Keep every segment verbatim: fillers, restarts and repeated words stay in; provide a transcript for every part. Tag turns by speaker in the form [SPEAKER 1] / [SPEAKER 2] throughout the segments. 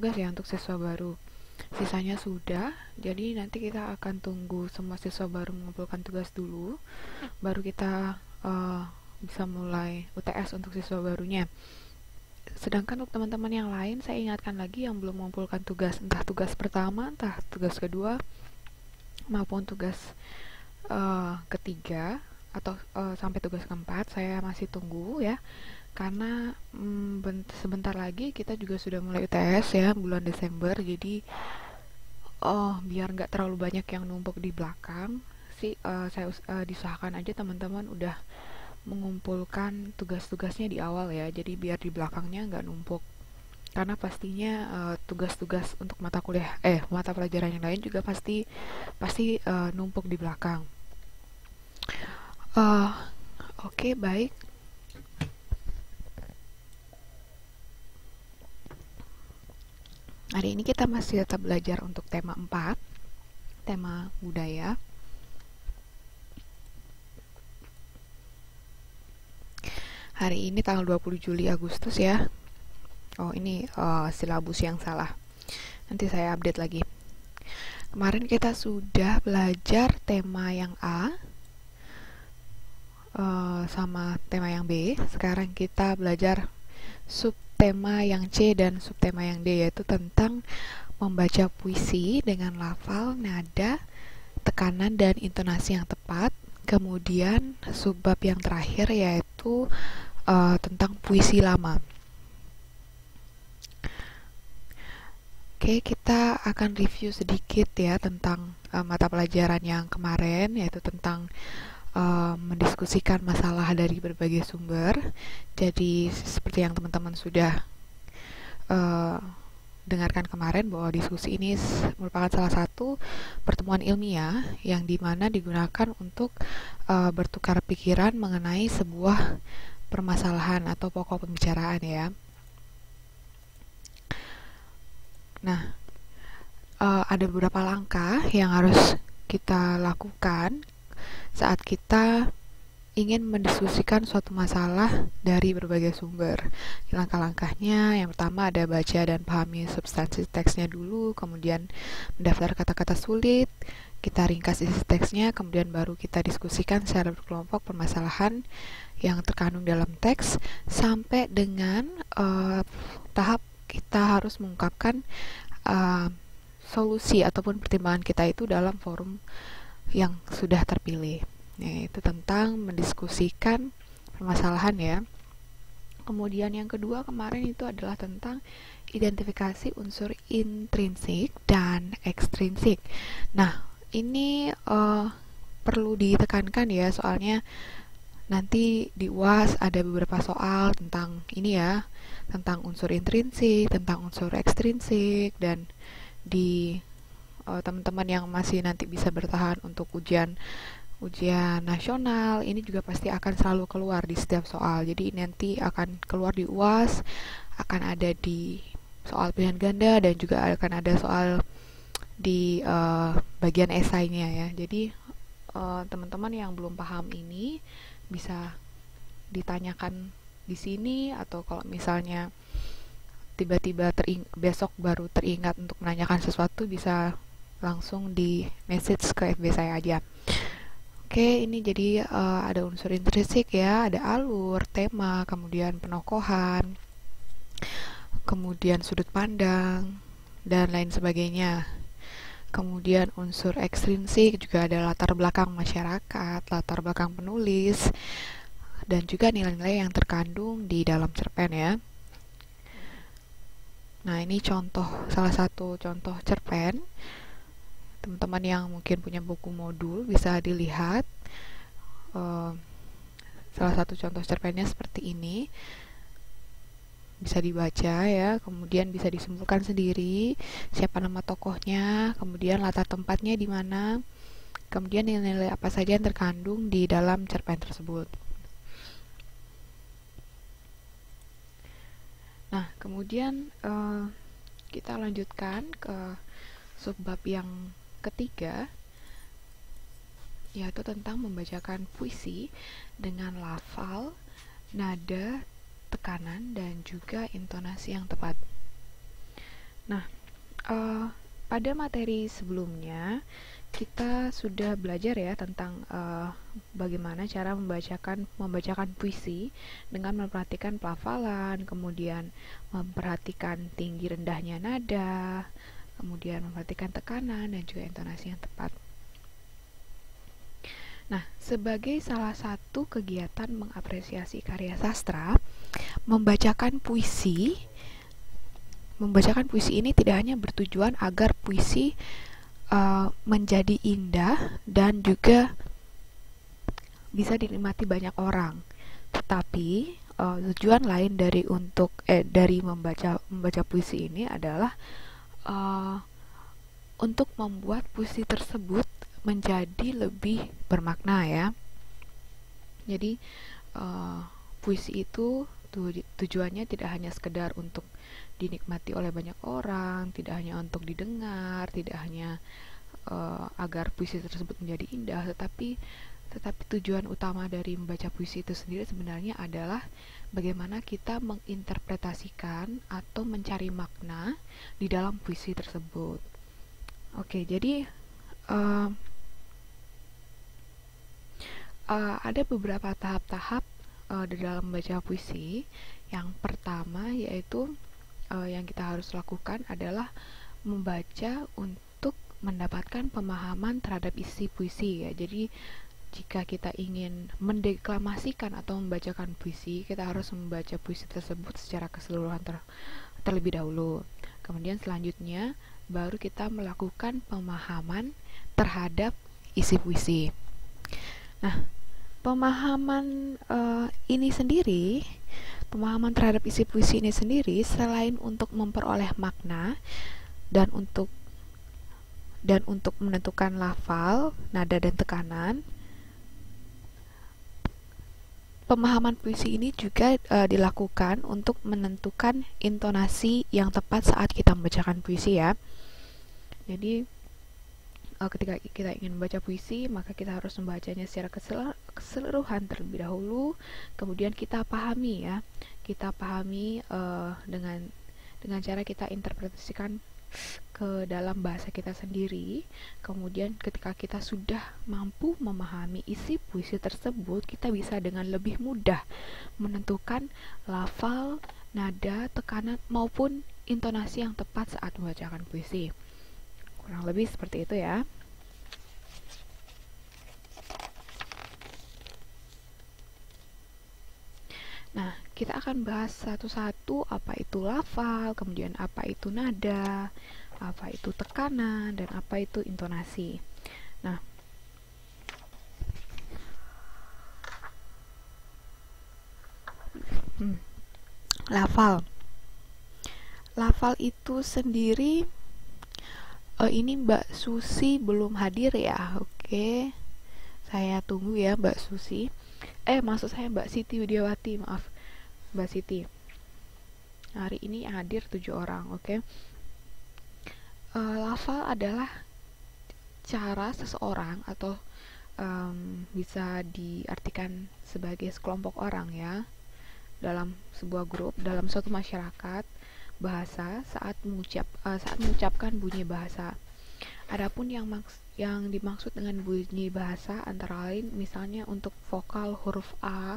[SPEAKER 1] tugas ya untuk siswa baru. Sisanya sudah, jadi nanti kita akan tunggu semua siswa baru mengumpulkan tugas dulu, baru kita uh, bisa mulai U T S untuk siswa barunya. Sedangkan untuk teman-teman yang lain, saya ingatkan lagi yang belum mengumpulkan tugas, entah tugas pertama, entah tugas kedua, maupun tugas uh, ketiga, atau uh, sampai tugas keempat, saya masih tunggu ya. Karena mm, sebentar lagi kita juga sudah mulai U T S ya, bulan Desember, jadi oh biar nggak terlalu banyak yang numpuk di belakang sih, uh, saya uh, diusahakan aja teman-teman udah mengumpulkan tugas-tugasnya di awal ya, jadi biar di belakangnya nggak numpuk. Karena pastinya uh, tugas-tugas untuk mata kuliah eh mata pelajaran yang lain juga pasti pasti uh, numpuk di belakang. uh, oke okay, baik. Hari ini kita masih tetap belajar untuk tema empat, tema budaya. Hari ini tanggal dua puluh Juli Agustus ya. Oh, ini uh, silabus yang salah. Nanti saya update lagi. Kemarin kita sudah belajar tema yang A uh, sama tema yang B. Sekarang kita belajar sub tema yang C dan subtema yang D, yaitu tentang membaca puisi dengan lafal, nada, tekanan, dan intonasi yang tepat. Kemudian subbab yang terakhir yaitu uh, tentang puisi lama. Oke, kita akan review sedikit ya tentang uh, mata pelajaran yang kemarin, yaitu tentang Uh, mendiskusikan masalah dari berbagai sumber. Jadi seperti yang teman-teman sudah uh, dengarkan kemarin, bahwa diskusi ini merupakan salah satu pertemuan ilmiah yang dimana digunakan untuk uh, bertukar pikiran mengenai sebuah permasalahan atau pokok pembicaraan ya. Nah, uh, ada beberapa langkah yang harus kita lakukan saat kita ingin mendiskusikan suatu masalah dari berbagai sumber. Langkah-langkahnya, yang pertama ada baca dan pahami substansi teksnya dulu, kemudian mendaftar kata-kata sulit, kita ringkas isi teksnya, kemudian baru kita diskusikan secara berkelompok permasalahan yang terkandung dalam teks, sampai dengan uh, tahap kita harus mengungkapkan uh, solusi ataupun pertimbangan kita itu dalam forum yang sudah terpilih, yaitu tentang mendiskusikan permasalahan ya. Kemudian yang kedua kemarin itu adalah tentang identifikasi unsur intrinsik dan ekstrinsik. Nah, ini uh, perlu ditekankan ya, soalnya nanti di U A S ada beberapa soal tentang ini ya, tentang unsur intrinsik, tentang unsur ekstrinsik, dan di Uh, teman-teman yang masih nanti bisa bertahan untuk ujian ujian nasional, ini juga pasti akan selalu keluar di setiap soal. Jadi nanti akan keluar di U A S, akan ada di soal pilihan ganda, dan juga akan ada soal di uh, bagian esainya ya. Jadi uh, teman-teman yang belum paham ini bisa ditanyakan di sini, atau kalau misalnya tiba-tiba tering- besok baru teringat untuk menanyakan sesuatu, bisa langsung di message ke F B saya aja. Oke, ini jadi uh, ada unsur intrinsik ya, ada alur, tema, kemudian penokohan, kemudian sudut pandang, dan lain sebagainya. Kemudian unsur ekstrinsik juga ada latar belakang masyarakat, latar belakang penulis, dan juga nilai-nilai yang terkandung di dalam cerpen ya. Nah, ini contoh, salah satu contoh cerpen. Teman-teman yang mungkin punya buku modul bisa dilihat. Uh, salah satu contoh cerpennya seperti ini. Bisa dibaca ya, kemudian bisa disimpulkan sendiri siapa nama tokohnya, kemudian latar tempatnya di mana, kemudian nilai-nilai apa saja yang terkandung di dalam cerpen tersebut. Nah, kemudian uh, kita lanjutkan ke subbab yang ketiga, yaitu tentang membacakan puisi dengan lafal, nada, tekanan, dan juga intonasi yang tepat. Nah, uh, pada materi sebelumnya kita sudah belajar ya tentang uh, bagaimana cara membacakan membacakan puisi dengan memperhatikan pelafalan, kemudian memperhatikan tinggi rendahnya nada, kemudian memperhatikan tekanan dan juga intonasi yang tepat. Nah, sebagai salah satu kegiatan mengapresiasi karya sastra, membacakan puisi membacakan puisi ini tidak hanya bertujuan agar puisi uh, menjadi indah dan juga bisa dinikmati banyak orang, tetapi uh, tujuan lain dari untuk eh dari membaca membaca puisi ini adalah uh, untuk membuat puisi tersebut menjadi lebih bermakna ya. Jadi uh, puisi itu tujuannya tidak hanya sekedar untuk dinikmati oleh banyak orang, tidak hanya untuk didengar, tidak hanya uh, agar puisi tersebut menjadi indah, tetapi tetapi tujuan utama dari membaca puisi itu sendiri sebenarnya adalah bagaimana kita menginterpretasikan atau mencari makna di dalam puisi tersebut. Oke, jadi uh, uh, ada beberapa tahap-tahap uh, di dalam membaca puisi. Yang pertama yaitu uh, yang kita harus lakukan adalah membaca untuk mendapatkan pemahaman terhadap isi puisi ya. Jadi jika kita ingin mendeklamasikan atau membacakan puisi, kita harus membaca puisi tersebut secara keseluruhan ter terlebih dahulu. Kemudian selanjutnya baru kita melakukan pemahaman terhadap isi puisi. Nah, pemahaman uh, ini sendiri, pemahaman terhadap isi puisi ini sendiri, selain untuk memperoleh makna dan untuk dan untuk menentukan lafal, nada dan tekanan, pemahaman puisi ini juga uh, dilakukan untuk menentukan intonasi yang tepat saat kita membacakan puisi ya. Jadi uh, ketika kita ingin membaca puisi, maka kita harus membacanya secara keseluruhan terlebih dahulu. Kemudian kita pahami ya, kita pahami uh, dengan dengan cara kita interpretasikan ke dalam bahasa kita sendiri. Kemudian ketika kita sudah mampu memahami isi puisi tersebut, kita bisa dengan lebih mudah menentukan lafal, nada, tekanan maupun intonasi yang tepat saat membacakan puisi. Kurang lebih seperti itu ya. Nah, kita akan bahas satu-satu apa itu lafal, kemudian apa itu nada, apa itu tekanan, dan apa itu intonasi. Nah, hmm, lafal. Lafal itu sendiri, uh, ini Mbak Susi belum hadir ya, oke. Saya tunggu ya Mbak Susi. Eh, maksud saya Mbak Siti Widiawati, maaf. Mbak Siti. Hari ini hadir tujuh orang, oke. Okay? Uh, lafal adalah cara seseorang atau um, bisa diartikan sebagai sekelompok orang ya, dalam sebuah grup, dalam suatu masyarakat bahasa saat mengucap uh, saat mengucapkan bunyi bahasa. Adapun yang maks yang dimaksud dengan bunyi bahasa antara lain misalnya untuk vokal huruf A,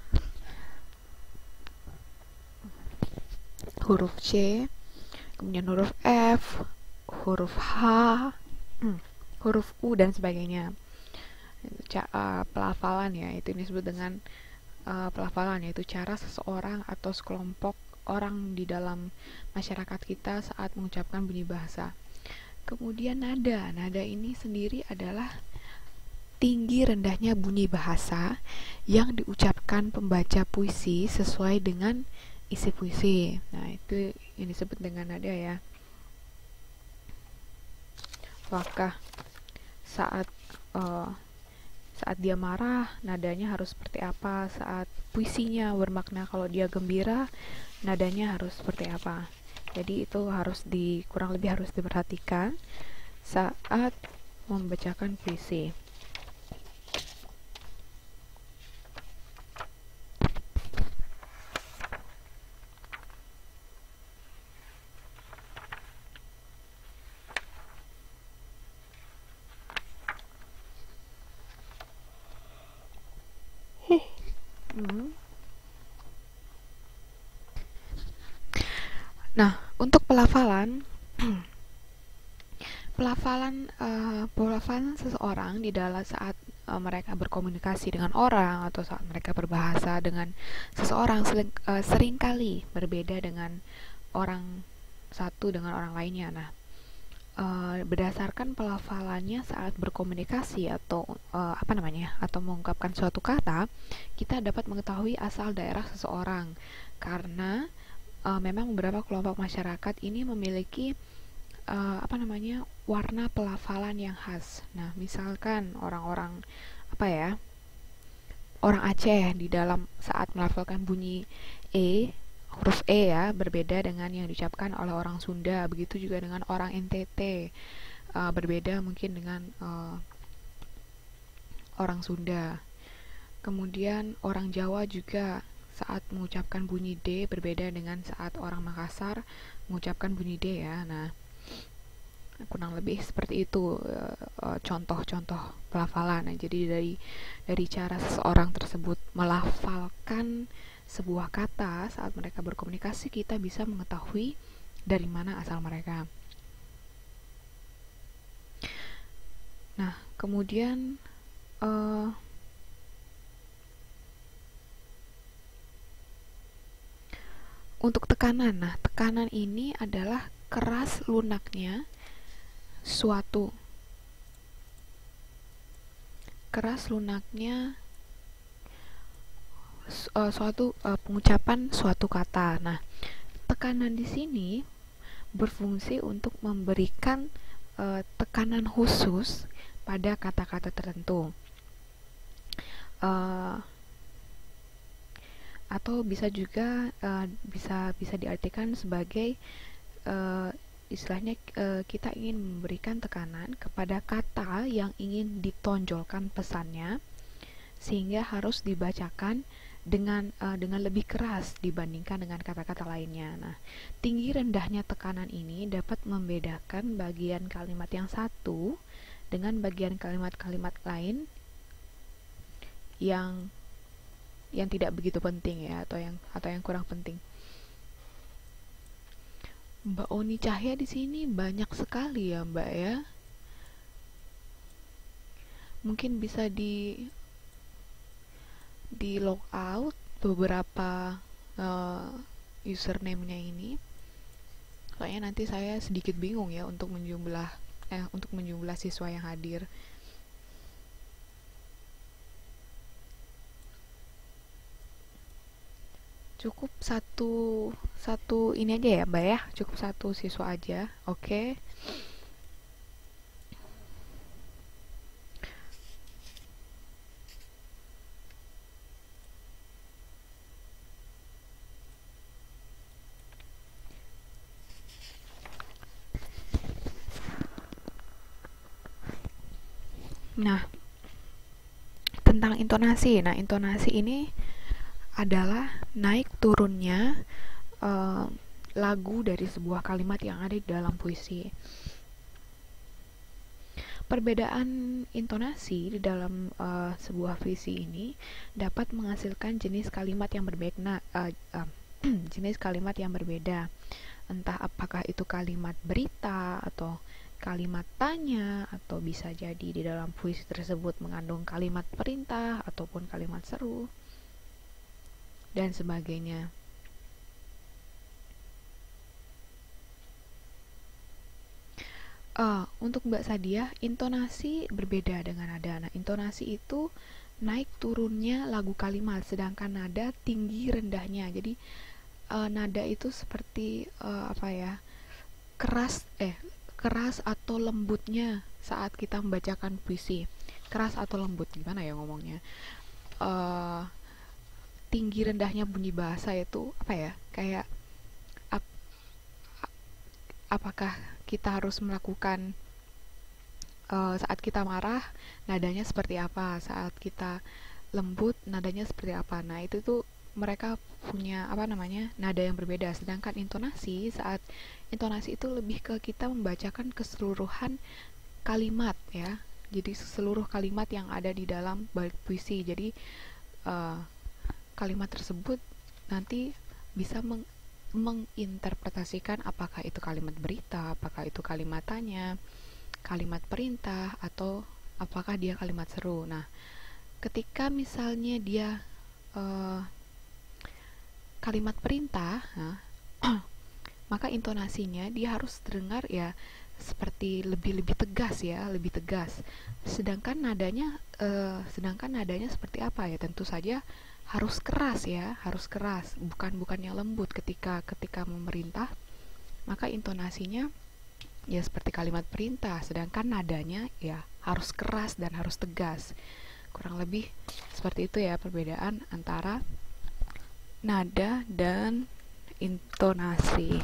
[SPEAKER 1] huruf C, kemudian huruf F, huruf H, huruf U dan sebagainya. Uh, pelafalan ya, itu disebut dengan uh, pelafalan, yaitu cara seseorang atau sekelompok orang di dalam masyarakat kita saat mengucapkan bunyi bahasa. Kemudian nada. Nada ini sendiri adalah tinggi rendahnya bunyi bahasa yang diucapkan pembaca puisi sesuai dengan isi puisi. Nah, itu yang disebut dengan nada ya. Apakah saat uh, saat dia marah, nadanya harus seperti apa? Saat puisinya bermakna kalau dia gembira, nadanya harus seperti apa? Jadi itu harus di kurang lebih harus diperhatikan saat membacakan puisi. Nah, untuk pelafalan, pelafalan uh, pelafalan seseorang di dalam saat uh, mereka berkomunikasi dengan orang atau saat mereka berbahasa dengan seseorang sering, uh, seringkali berbeda dengan orang satu dengan orang lainnya. Nah, uh, berdasarkan pelafalannya saat berkomunikasi atau uh, apa namanya atau mengungkapkan suatu kata, kita dapat mengetahui asal daerah seseorang karena uh, memang beberapa kelompok masyarakat ini memiliki uh, apa namanya warna pelafalan yang khas. Nah, misalkan orang-orang apa ya orang Aceh di dalam saat melafalkan bunyi e huruf e ya berbeda dengan yang diucapkan oleh orang Sunda. Begitu juga dengan orang N T T uh, berbeda mungkin dengan uh, orang Sunda. Kemudian orang Jawa juga saat mengucapkan bunyi D berbeda dengan saat orang Makassar mengucapkan bunyi D ya. Nah, kurang lebih seperti itu uh, contoh-contoh pelafalan. Nah, jadi dari dari cara seseorang tersebut melafalkan sebuah kata saat mereka berkomunikasi, kita bisa mengetahui dari mana asal mereka. Nah, kemudian uh, untuk tekanan. Nah, tekanan ini adalah keras lunaknya suatu keras lunaknya uh, suatu uh, pengucapan suatu kata. Nah, tekanan di sini berfungsi untuk memberikan uh, tekanan khusus pada kata-kata tertentu. Uh, atau bisa juga uh, bisa bisa diartikan sebagai uh, istilahnya uh, kita ingin memberikan tekanan kepada kata yang ingin ditonjolkan pesannya sehingga harus dibacakan dengan uh, dengan lebih keras dibandingkan dengan kata-kata lainnya. Nah, tinggi rendahnya tekanan ini dapat membedakan bagian kalimat yang satu dengan bagian kalimat-kalimat lain yang yang tidak begitu penting ya atau yang atau yang kurang penting. Mbak Oni Cahya di sini banyak sekali ya, Mbak ya. Mungkin bisa di di log out beberapa uh, username-nya ini. Soalnya nanti saya sedikit bingung ya untuk menjumlah eh untuk menjumlah siswa yang hadir. Cukup satu satu ini aja ya, Mbak ya. Cukup satu siswa aja. Oke. Okay. Nah, tentang intonasi. Nah, intonasi ini adalah naik turunnya uh, lagu dari sebuah kalimat yang ada di dalam puisi. Perbedaan intonasi di dalam uh, sebuah puisi ini dapat menghasilkan jenis kalimat yang berbeda, uh, uh, jenis kalimat yang berbeda. Entah apakah itu kalimat berita atau kalimat tanya, atau bisa jadi di dalam puisi tersebut mengandung kalimat perintah ataupun kalimat seru dan sebagainya. Uh, untuk Mbak Sadia, intonasi berbeda dengan nada. Nah, intonasi itu naik turunnya lagu kalimat, sedangkan nada tinggi rendahnya. Jadi uh, nada itu seperti uh, apa ya? keras eh keras atau lembutnya saat kita membacakan puisi. Keras atau lembut, gimana ya ngomongnya? Uh, tinggi rendahnya bunyi bahasa itu apa ya? Kayak ap, apakah kita harus melakukan uh, saat kita marah nadanya seperti apa, saat kita lembut nadanya seperti apa. Nah, itu tuh mereka punya apa namanya nada yang berbeda. Sedangkan intonasi, saat intonasi itu lebih ke kita membacakan keseluruhan kalimat ya, jadi seluruh kalimat yang ada di dalam bait puisi. Jadi uh, kalimat tersebut nanti bisa meng menginterpretasikan apakah itu kalimat berita, apakah itu kalimat tanya, kalimat perintah, atau apakah dia kalimat seru. Nah, ketika misalnya dia uh, kalimat perintah, nah, maka intonasinya dia harus terdengar ya seperti lebih-lebih tegas ya, lebih tegas. Sedangkan nadanya, uh, sedangkan nadanya seperti apa ya? Tentu saja harus keras ya, harus keras, bukan bukannya lembut ketika ketika memerintah, maka intonasinya ya seperti kalimat perintah, sedangkan nadanya ya harus keras dan harus tegas. Kurang lebih seperti itu ya perbedaan antara nada dan intonasi.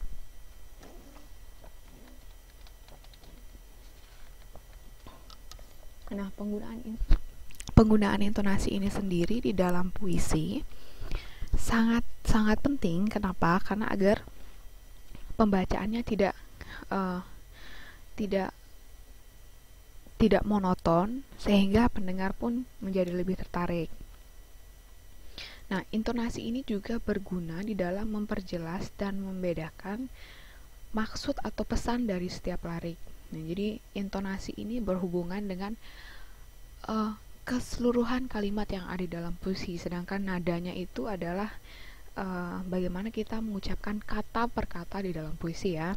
[SPEAKER 1] Nah, penggunaan penggunaan intonasi ini sendiri di dalam puisi sangat sangat penting. Kenapa? Karena agar pembacaannya tidak uh, tidak tidak monoton, sehingga pendengar pun menjadi lebih tertarik. Nah, intonasi ini juga berguna di dalam memperjelas dan membedakan maksud atau pesan dari setiap lirik. Nah, jadi intonasi ini berhubungan dengan uh, keseluruhan kalimat yang ada di dalam puisi, sedangkan nadanya itu adalah uh, bagaimana kita mengucapkan kata per kata di dalam puisi ya.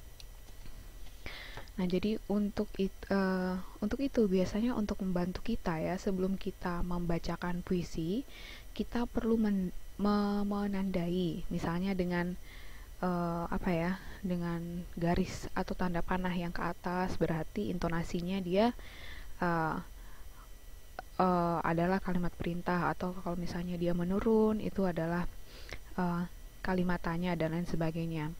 [SPEAKER 1] Nah, jadi untuk it, uh, untuk itu biasanya untuk membantu kita ya, sebelum kita membacakan puisi, kita perlu men, me, menandai, misalnya dengan uh, apa ya, dengan garis atau tanda panah yang ke atas, berarti intonasinya dia uh, uh, adalah kalimat perintah, atau kalau misalnya dia menurun itu adalah uh, kalimat tanya dan lain sebagainya.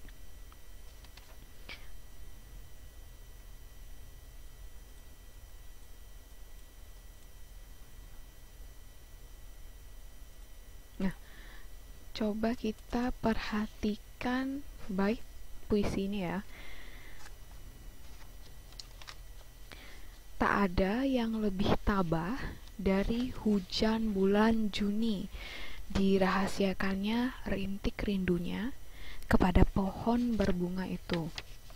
[SPEAKER 1] Nah, coba kita perhatikan bait puisi ini ya. Tak ada yang lebih tabah dari hujan bulan Juni, dirahasiakannya rintik rindunya kepada pohon berbunga itu.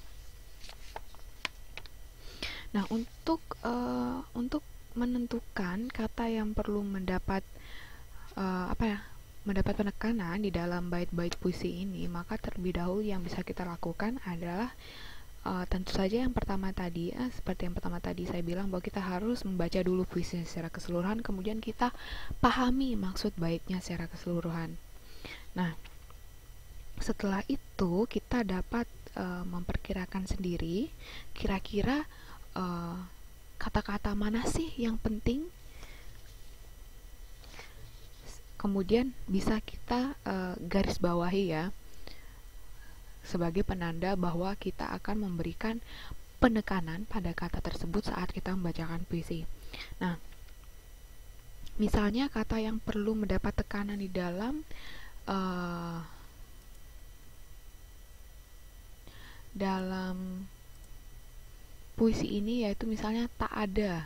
[SPEAKER 1] Nah, untuk uh, untuk menentukan kata yang perlu mendapat uh, apa ya, mendapat penekanan di dalam bait-bait puisi ini, maka terlebih dahulu yang bisa kita lakukan adalah uh, tentu saja yang pertama tadi, eh, seperti yang pertama tadi saya bilang bahwa kita harus membaca dulu puisi secara keseluruhan, kemudian kita pahami maksud baitnya secara keseluruhan. Nah, setelah itu kita dapat uh, memperkirakan sendiri kira-kira uh, kata-kata mana sih yang penting. Kemudian bisa kita uh, garis bawahi ya, sebagai penanda bahwa kita akan memberikan penekanan pada kata tersebut saat kita membacakan puisi. Nah, misalnya kata yang perlu mendapat tekanan di dalam uh, dalam puisi ini yaitu misalnya tak ada,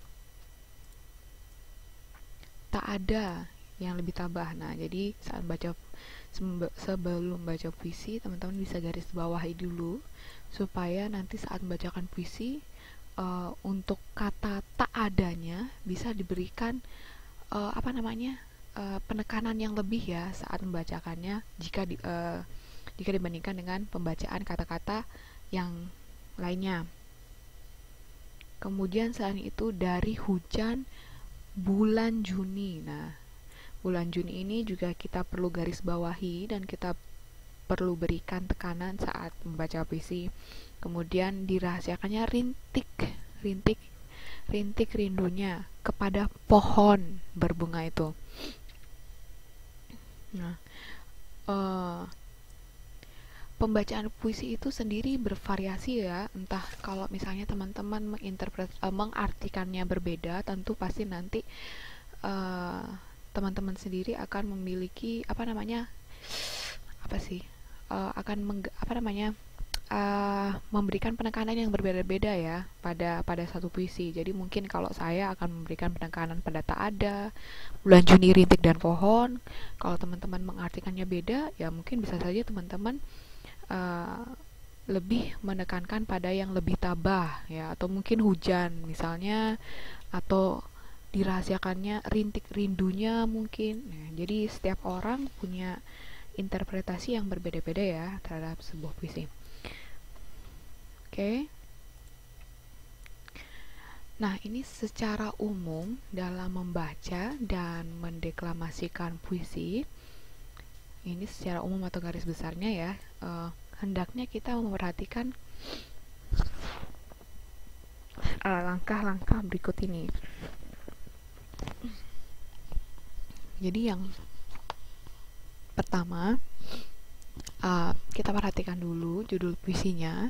[SPEAKER 1] tak ada yang lebih tabah. Nah, jadi saat baca sebelum baca puisi, teman-teman bisa garis bawahi dulu supaya nanti saat membacakan puisi uh, untuk kata tak adanya bisa diberikan uh, apa namanya uh, penekanan yang lebih ya saat membacakannya jika di, uh, jika dibandingkan dengan pembacaan kata-kata yang lainnya. Kemudian selain itu dari hujan bulan Juni. Nah, bulan Juni ini juga kita perlu garis bawahi dan kita perlu berikan tekanan saat membaca puisi. Kemudian dirahasiakannya rintik, rintik, rintik rindunya kepada pohon berbunga itu. Nah, uh, pembacaan puisi itu sendiri bervariasi ya. Entah kalau misalnya teman-teman menginterpret, uh, mengartikannya berbeda, tentu pasti nanti uh, teman-teman sendiri akan memiliki apa namanya apa sih uh, akan meng, apa namanya uh, memberikan penekanan yang berbeda-beda ya pada pada satu puisi. Jadi mungkin kalau saya akan memberikan penekanan pada tak ada, bulan Juni rintik dan pohon. Kalau teman-teman mengartikannya beda, ya mungkin bisa saja teman-teman uh, lebih menekankan pada yang lebih tabah ya, atau mungkin hujan misalnya, atau dirahasiakannya rintik rindunya mungkin. Nah, jadi setiap orang punya interpretasi yang berbeda-beda ya terhadap sebuah puisi. Oke. Okay. Nah, ini secara umum dalam membaca dan mendeklamasikan puisi, ini secara umum atau garis besarnya ya, uh, hendaknya kita memperhatikan uh, langkah-langkah berikut ini. Jadi yang pertama, uh, kita perhatikan dulu judul puisinya.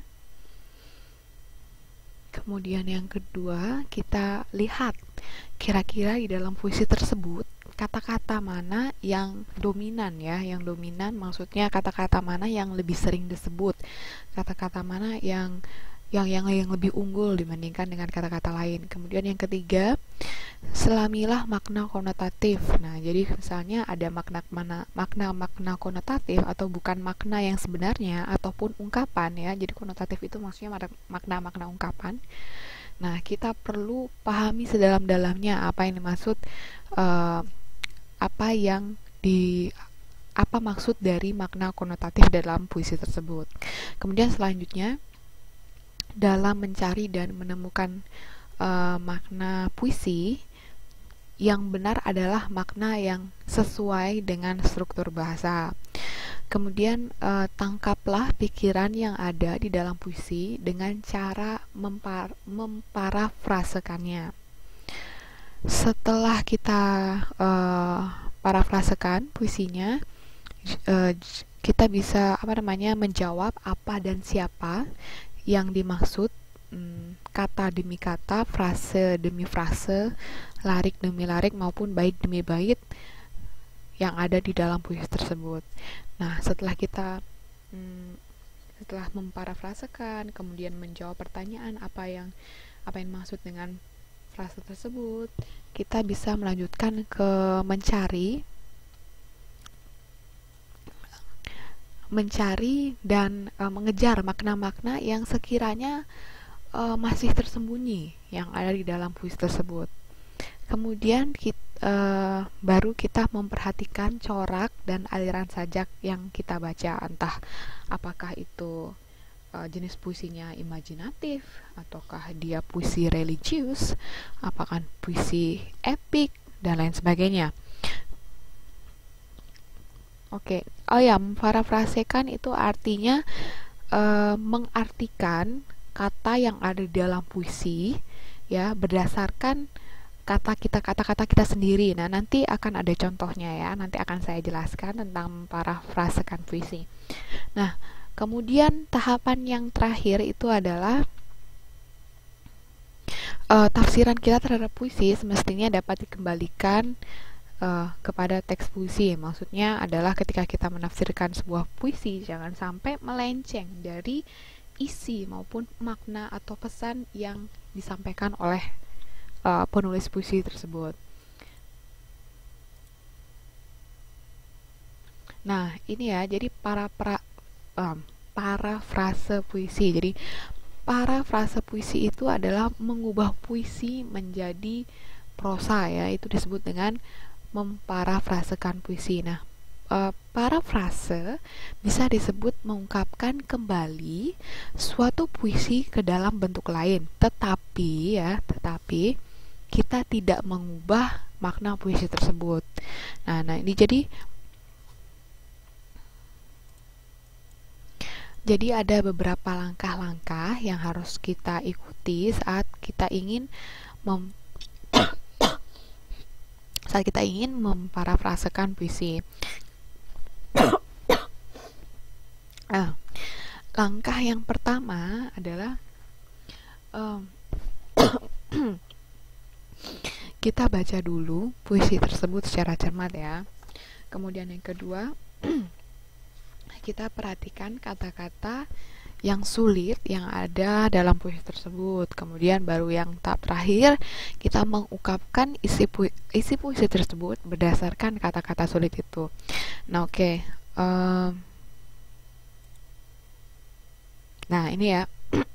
[SPEAKER 1] Kemudian yang kedua, kita lihat kira-kira di dalam puisi tersebut kata-kata mana yang dominan ya. Yang dominan maksudnya kata-kata mana yang lebih sering disebut, kata-kata mana yang yang yang yang lebih unggul dibandingkan dengan kata-kata lain. Kemudian yang ketiga, selamilah makna konotatif. Nah, jadi misalnya ada makna mana makna makna konotatif atau bukan makna yang sebenarnya ataupun ungkapan ya. Jadi konotatif itu maksudnya makna-makna ungkapan. Nah, kita perlu pahami sedalam-dalamnya apa yang dimaksud, uh, apa yang di apa maksud dari makna konotatif dalam puisi tersebut. Kemudian selanjutnya, dalam mencari dan menemukan uh, makna puisi yang benar adalah makna yang sesuai dengan struktur bahasa. Kemudian uh, tangkaplah pikiran yang ada di dalam puisi dengan cara mempar memparafrasekannya. Setelah kita uh, parafrasekan puisinya, uh, kita bisa apa namanya menjawab apa dan siapa yang dimaksud, hmm, kata demi kata, frase demi frase, larik demi larik maupun bait demi bait yang ada di dalam puisi tersebut. Nah, setelah kita hmm, setelah memparafrasekan, kemudian menjawab pertanyaan apa yang apa yang dimaksud dengan frase tersebut, kita bisa melanjutkan ke mencari mencari dan e, mengejar makna-makna yang sekiranya e, masih tersembunyi yang ada di dalam puisi tersebut. Kemudian kita, e, baru kita memperhatikan corak dan aliran sajak yang kita baca, entah apakah itu e, jenis puisinya imajinatif, ataukah dia puisi religius, apakah puisi epik dan lain sebagainya. Oke, okay. Oh ya, memparafrasekan itu artinya e, mengartikan kata yang ada di dalam puisi ya berdasarkan kata kita kata-kata kita sendiri. Nah, nanti akan ada contohnya ya, nanti akan saya jelaskan tentang memparafrasekan puisi. Nah, kemudian tahapan yang terakhir itu adalah e, tafsiran kita terhadap puisi semestinya dapat dikembalikan Uh, kepada teks puisi. Maksudnya adalah ketika kita menafsirkan sebuah puisi, jangan sampai melenceng dari isi maupun makna atau pesan yang disampaikan oleh uh, penulis puisi tersebut. Nah, ini ya, jadi para pra, um, parafrase puisi. Jadi parafrase puisi itu adalah mengubah puisi menjadi prosa ya. Itu disebut dengan memparafrasekan puisi. Nah, e, parafrase bisa disebut mengungkapkan kembali suatu puisi ke dalam bentuk lain, tetapi ya, tetapi kita tidak mengubah makna puisi tersebut. Nah, nah ini jadi jadi ada beberapa langkah-langkah yang harus kita ikuti saat kita ingin mem saat kita ingin memparafrasekan puisi. Nah, langkah yang pertama adalah um, kita baca dulu puisi tersebut secara cermat ya. Kemudian yang kedua, kita perhatikan kata-kata yang sulit yang ada dalam puisi tersebut. Kemudian baru yang tahap terakhir, kita mengungkapkan isi pu isi puisi tersebut berdasarkan kata-kata sulit itu. Nah, oke. Okay. Um, nah, ini ya.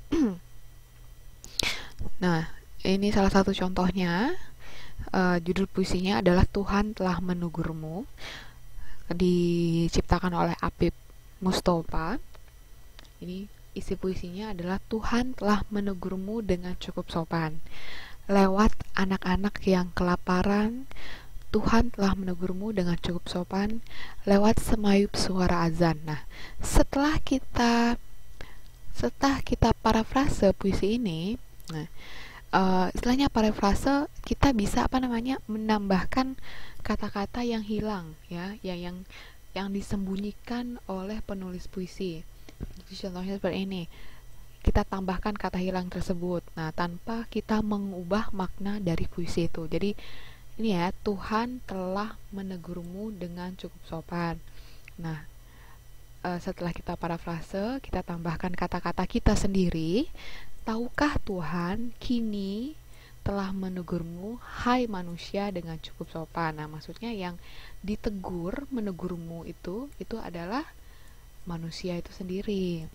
[SPEAKER 1] Nah, ini salah satu contohnya. Uh, judul puisinya adalah Tuhan Telah Menegurmu, diciptakan oleh Apip Mustopa. Ini isi puisinya adalah Tuhan telah menegurmu dengan cukup sopan. Lewat anak-anak yang kelaparan, Tuhan telah menegurmu dengan cukup sopan. Lewat semayup suara azan. Nah, setelah kita setelah kita parafrase puisi ini, nah, uh, istilahnya parafrase, kita bisa apa namanya menambahkan kata-kata yang hilang, ya, yang yang yang disembunyikan oleh penulis puisi. Jadi contohnya seperti ini, kita tambahkan kata hilang tersebut, nah tanpa kita mengubah makna dari puisi itu. Jadi ini ya, Tuhan telah menegurmu dengan cukup sopan. Nah, e, setelah kita parafrase, kita tambahkan kata-kata kita sendiri. Tahukah Tuhan kini telah menegurmu, hai manusia, dengan cukup sopan. Nah, maksudnya yang ditegur, menegurmu itu, itu adalah manusia itu sendiri.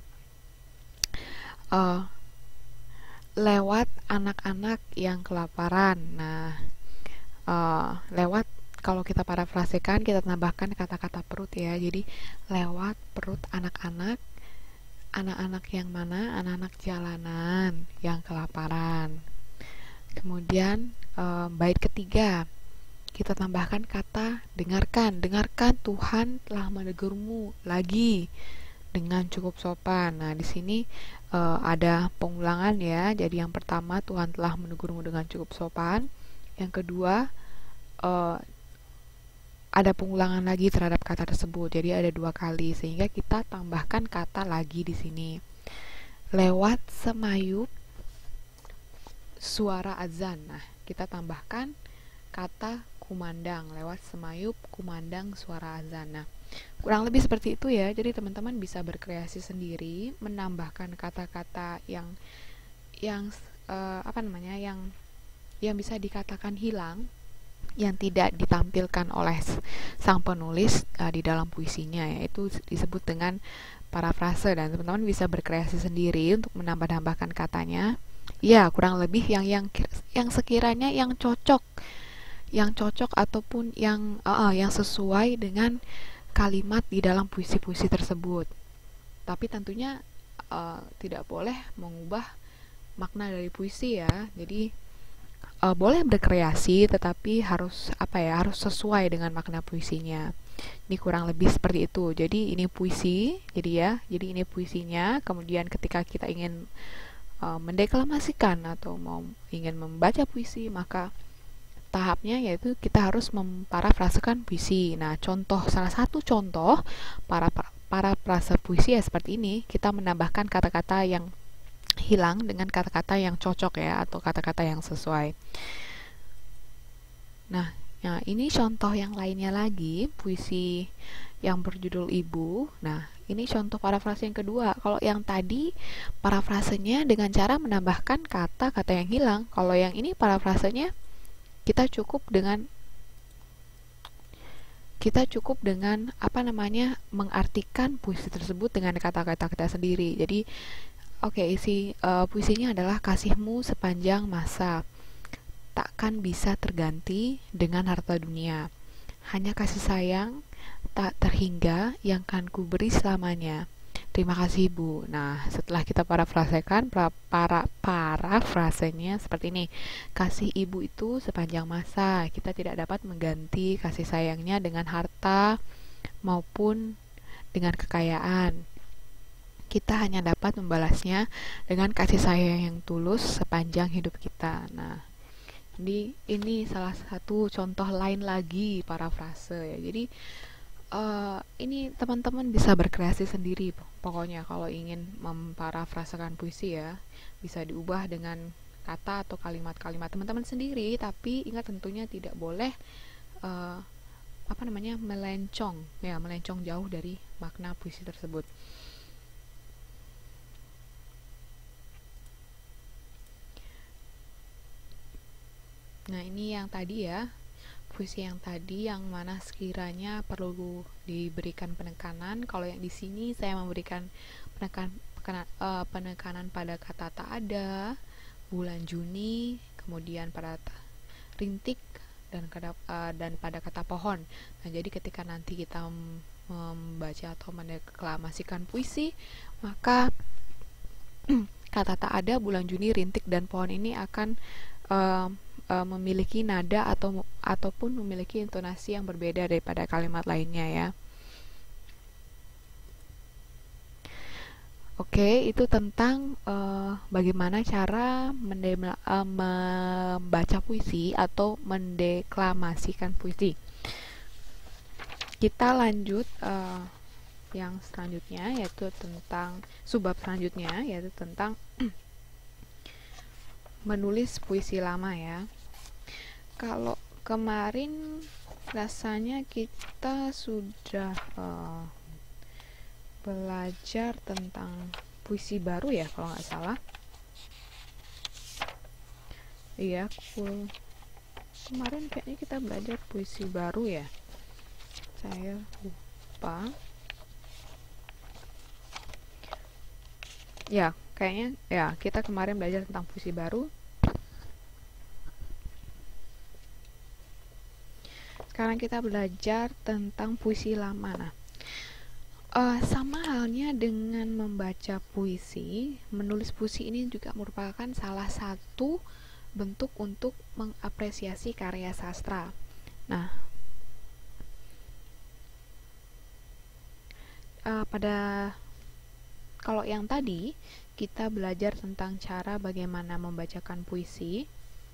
[SPEAKER 1] Uh, lewat anak-anak yang kelaparan. Nah, uh, lewat, kalau kita parafrasekan, kita tambahkan kata-kata perut ya. Jadi lewat perut anak-anak. Anak-anak yang mana? Anak-anak jalanan yang kelaparan. Kemudian uh, bait ketiga, kita tambahkan kata dengarkan. Dengarkan, Tuhan telah menegurmu lagi dengan cukup sopan. Nah, di sini uh, ada pengulangan ya. Jadi yang pertama, Tuhan telah menegurmu dengan cukup sopan. Yang kedua, uh, ada pengulangan lagi terhadap kata tersebut. Jadi ada dua kali, sehingga kita tambahkan kata lagi di sini. Lewat semayup suara azan. Nah, kita tambahkan kata kumandang. Lewat semayup kumandang suara azan. Nah, kurang lebih seperti itu ya. Jadi teman-teman bisa berkreasi sendiri, menambahkan kata-kata yang yang uh, apa namanya yang yang bisa dikatakan hilang, yang tidak ditampilkan oleh sang penulis uh, di dalam puisinya, yaitu disebut dengan parafrase, dan teman-teman bisa berkreasi sendiri untuk menambah-nambahkan katanya. Ya, kurang lebih yang yang yang sekiranya yang cocok yang cocok ataupun yang uh, yang sesuai dengan kalimat di dalam puisi-puisi tersebut. Tapi tentunya uh, tidak boleh mengubah makna dari puisi ya. Jadi uh, boleh berkreasi, tetapi harus apa ya? Harus sesuai dengan makna puisinya. Ini kurang lebih seperti itu. Jadi ini puisi, jadi ya. Jadi ini puisinya. Kemudian ketika kita ingin uh, mendeklamasikan atau mau ingin membaca puisi, maka tahapnya yaitu kita harus memparafrasekan puisi. Nah, contoh salah satu contoh para parafrase puisi ya seperti ini. Kita menambahkan kata-kata yang hilang dengan kata-kata yang cocok ya, atau kata-kata yang sesuai. Nah, ya, ini contoh yang lainnya lagi, puisi yang berjudul Ibu. Nah, ini contoh parafrase yang kedua. Kalau yang tadi parafrasenya dengan cara menambahkan kata-kata yang hilang. Kalau yang ini parafrasenya kita cukup dengan kita cukup dengan apa namanya mengartikan puisi tersebut dengan kata-kata kita sendiri. Jadi oke, okay, isi uh, puisinya adalah kasihmu sepanjang masa takkan bisa terganti dengan harta dunia, hanya kasih sayang tak terhingga yang kan ku beri selamanya. Terima kasih Bu. Nah, setelah kita parafrasekan, para para parafrasenya seperti ini. Kasih Ibu itu sepanjang masa. Kita tidak dapat mengganti kasih sayangnya dengan harta maupun dengan kekayaan. Kita hanya dapat membalasnya dengan kasih sayang yang tulus sepanjang hidup kita. Nah, jadi ini salah satu contoh lain lagi parafrase ya. Jadi Uh, ini teman-teman bisa berkreasi sendiri. Pokoknya kalau ingin memparafrasekan puisi ya, bisa diubah dengan kata atau kalimat-kalimat teman-teman sendiri. Tapi ingat, tentunya tidak boleh uh, apa namanya melencong ya, melencong jauh dari makna puisi tersebut. Nah, ini yang tadi ya, puisi yang tadi yang mana sekiranya perlu diberikan penekanan. Kalau yang di sini saya memberikan penekan, penekanan, uh, penekanan pada kata tak ada, bulan Juni, kemudian pada rintik dan kata, uh, dan pada kata pohon. Nah, jadi ketika nanti kita membaca atau mendeklamasikan puisi, maka kata tak ada, bulan Juni, rintik dan pohon ini akan uh, uh, memiliki nada atau ataupun memiliki intonasi yang berbeda daripada kalimat lainnya ya. Oke, itu tentang uh, bagaimana cara mende- uh, membaca puisi atau mendeklamasikan puisi. Kita lanjut uh, yang selanjutnya, yaitu tentang subbab selanjutnya, yaitu tentang menulis puisi lama ya. Kalau kemarin rasanya kita sudah uh, belajar tentang puisi baru ya kalau nggak salah. Iya, cool. Kemarin kayaknya kita belajar puisi baru ya. Saya lupa. Ya, kayaknya ya kita kemarin belajar tentang puisi baru. Sekarang kita belajar tentang puisi lama. Nah, Uh, sama halnya dengan membaca puisi, menulis puisi ini juga merupakan salah satu bentuk untuk mengapresiasi karya sastra. Nah, uh, pada kalau yang tadi kita belajar tentang cara bagaimana membacakan puisi,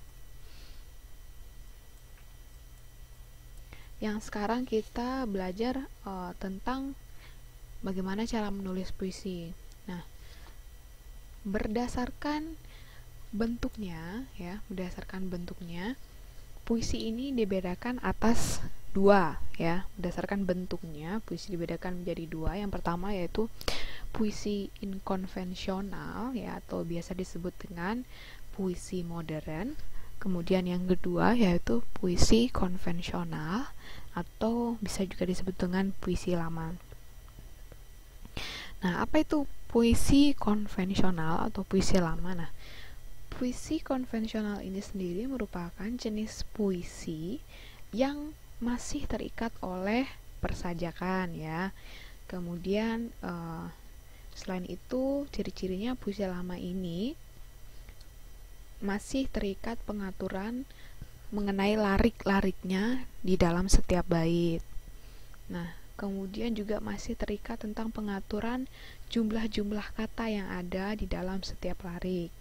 [SPEAKER 1] yang sekarang kita belajar uh, tentang bagaimana cara menulis puisi. Nah, berdasarkan bentuknya ya, berdasarkan bentuknya, puisi ini dibedakan atas dua ya. Berdasarkan bentuknya, puisi dibedakan menjadi dua. Yang pertama yaitu puisi inkonvensional ya, atau biasa disebut dengan puisi modern. Kemudian yang kedua yaitu puisi konvensional atau bisa juga disebut dengan puisi lama. Nah, apa itu puisi konvensional atau puisi lama? Nah, puisi konvensional ini sendiri merupakan jenis puisi yang masih terikat oleh persajakan ya. Kemudian uh, selain itu, ciri-cirinya puisi lama ini masih terikat pengaturan mengenai larik-lariknya di dalam setiap bait. Nah, kemudian juga masih terikat tentang pengaturan jumlah-jumlah kata yang ada di dalam setiap larik.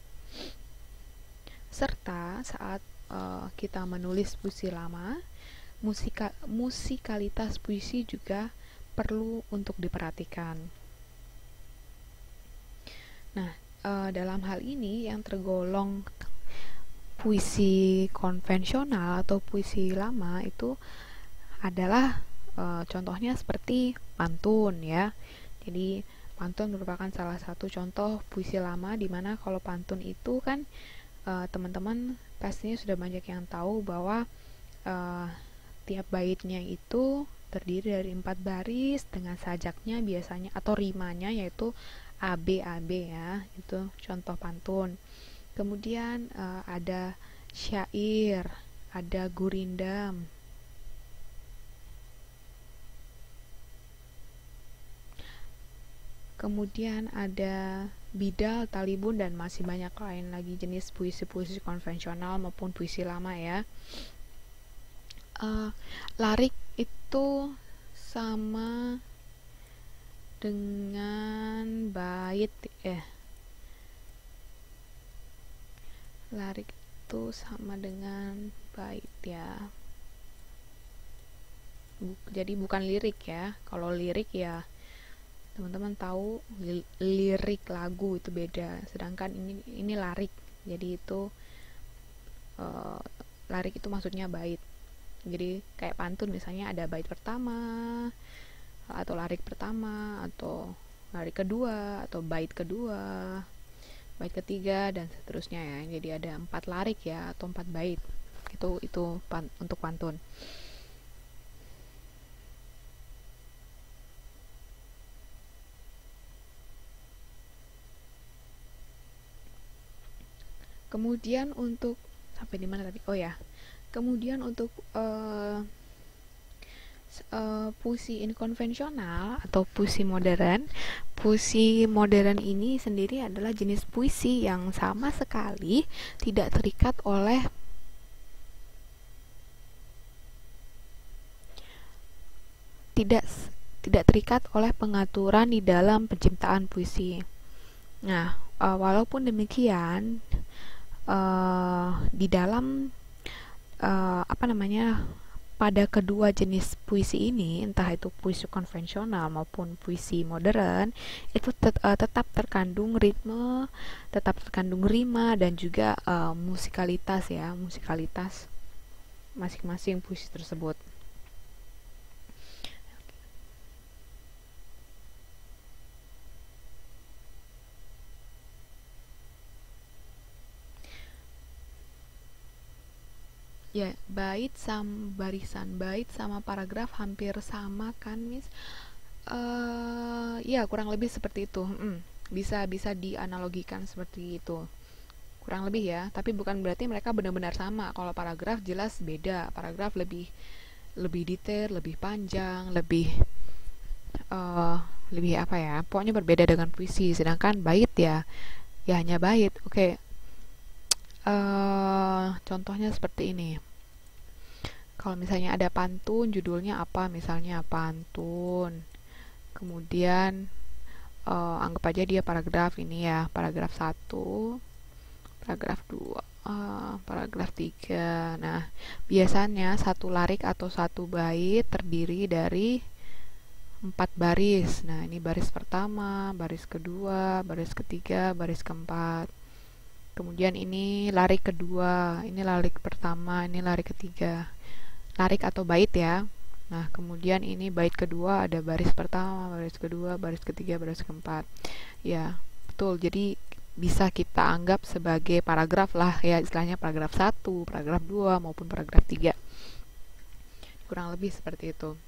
[SPEAKER 1] Serta saat uh, kita menulis puisi lama, musika, musikalitas puisi juga perlu untuk diperhatikan. Nah, uh, dalam hal ini yang tergolong puisi konvensional atau puisi lama itu adalah e, contohnya seperti pantun ya. Jadi pantun merupakan salah satu contoh puisi lama, di mana kalau pantun itu kan e, teman-teman pastinya sudah banyak yang tahu bahwa e, tiap baitnya itu terdiri dari empat baris dengan sajaknya biasanya atau rimanya yaitu A B A B ya. Itu contoh pantun. Kemudian uh, ada syair, ada gurindam, kemudian ada bidal, talibun, dan masih banyak lain lagi jenis puisi-puisi konvensional maupun puisi lama ya. Uh, larik itu sama dengan bait eh larik itu sama dengan bait ya. Buk, jadi bukan lirik ya. Kalau lirik ya teman-teman tahu li, lirik lagu itu beda. Sedangkan ini ini larik. Jadi itu uh, larik itu maksudnya bait. Jadi kayak pantun misalnya ada bait pertama atau larik pertama atau larik kedua atau bait kedua, bait ketiga dan seterusnya ya. Jadi ada empat larik ya atau empat bait. Itu itu pan, untuk pantun. Kemudian untuk sampai di mana tadi? Oh ya. Kemudian untuk uh, uh, puisi inkonvensional atau puisi modern. Puisi modern ini sendiri adalah jenis puisi yang sama sekali tidak terikat oleh tidak tidak terikat oleh pengaturan di dalam penciptaan puisi. Nah, uh, walaupun demikian, uh, di dalam uh, apa namanya pada kedua jenis puisi ini, entah itu puisi konvensional maupun puisi modern, itu tet- uh, tetap terkandung ritme, tetap terkandung rima dan juga uh, musikalitas ya, musikalitas masing-masing puisi tersebut. Ya, bait sama barisan, bait sama paragraf hampir sama kan, Miss? Eh, ya kurang lebih seperti itu. Mm, bisa bisa dianalogikan seperti itu. Kurang lebih ya, tapi bukan berarti mereka benar-benar sama. Kalau paragraf jelas beda. Paragraf lebih lebih detail, lebih panjang, lebih eh lebih apa ya? Pokoknya berbeda dengan puisi. Sedangkan bait ya, ya hanya bait. Oke. Eh, contohnya seperti ini. Kalau misalnya ada pantun, judulnya apa? Misalnya pantun. Kemudian uh, anggap aja dia paragraf ini ya, paragraf satu, paragraf dua, uh, paragraf tiga. Nah, biasanya satu larik atau satu bait terdiri dari empat baris. Nah, ini baris pertama, baris kedua, baris ketiga, baris keempat. Kemudian ini larik kedua, ini larik pertama, ini larik ketiga. Larik atau bait ya. Nah, kemudian ini bait kedua ada baris pertama, baris kedua, baris ketiga, baris keempat. Ya, betul. Jadi bisa kita anggap sebagai paragraf lah ya, istilahnya paragraf satu, paragraf dua maupun paragraf tiga. Kurang lebih seperti itu.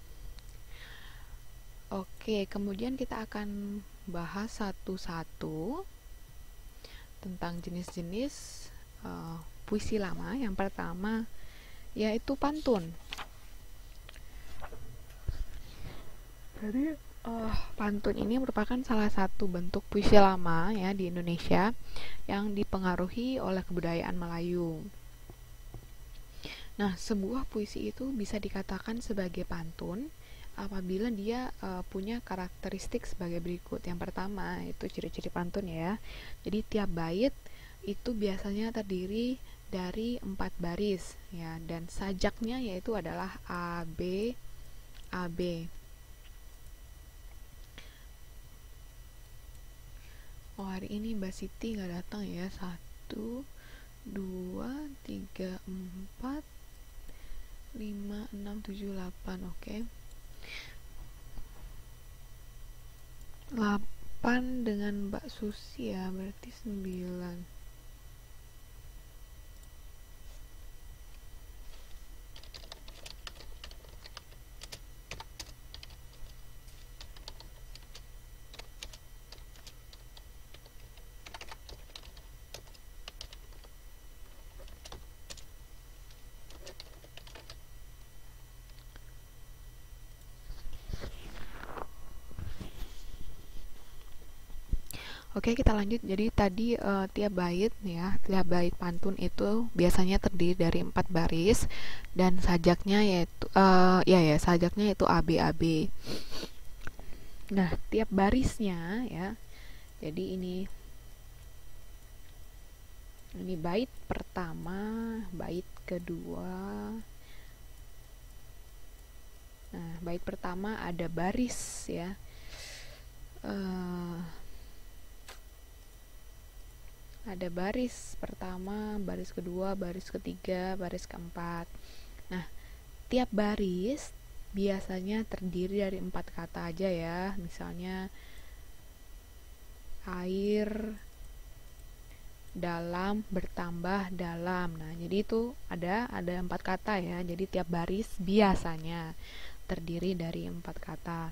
[SPEAKER 1] Oke, kemudian kita akan bahas satu-satu tentang jenis-jenis uh, puisi lama. Yang pertama yaitu pantun. Jadi uh, pantun ini merupakan salah satu bentuk puisi lama ya di Indonesia yang dipengaruhi oleh kebudayaan Melayu. Nah, sebuah puisi itu bisa dikatakan sebagai pantun apabila dia uh, punya karakteristik sebagai berikut. Yang pertama itu ciri-ciri pantun ya. Jadi tiap bait itu biasanya terdiri dari empat baris ya, dan sajaknya yaitu adalah A B A B. Oh, hari ini Mbak Siti nggak datang ya. Satu, dua, tiga, empat, lima, enam, tujuh, delapan. Oke. Delapan dengan Mbak Susi ya, berarti sembilan. Oke, kita lanjut. Jadi tadi uh, tiap bait ya, tiap bait pantun itu biasanya terdiri dari empat baris dan sajaknya yaitu uh, ya ya sajaknya itu A B A B. Nah, tiap barisnya ya. Jadi ini ini bait pertama, bait kedua. Nah, bait pertama ada baris ya. Uh, ada baris pertama, baris kedua, baris ketiga, baris keempat. Nah, tiap baris biasanya terdiri dari empat kata aja ya. Misalnya air, dalam, bertambah, dalam. Nah, jadi itu ada ada empat kata ya. Jadi tiap baris biasanya terdiri dari empat kata.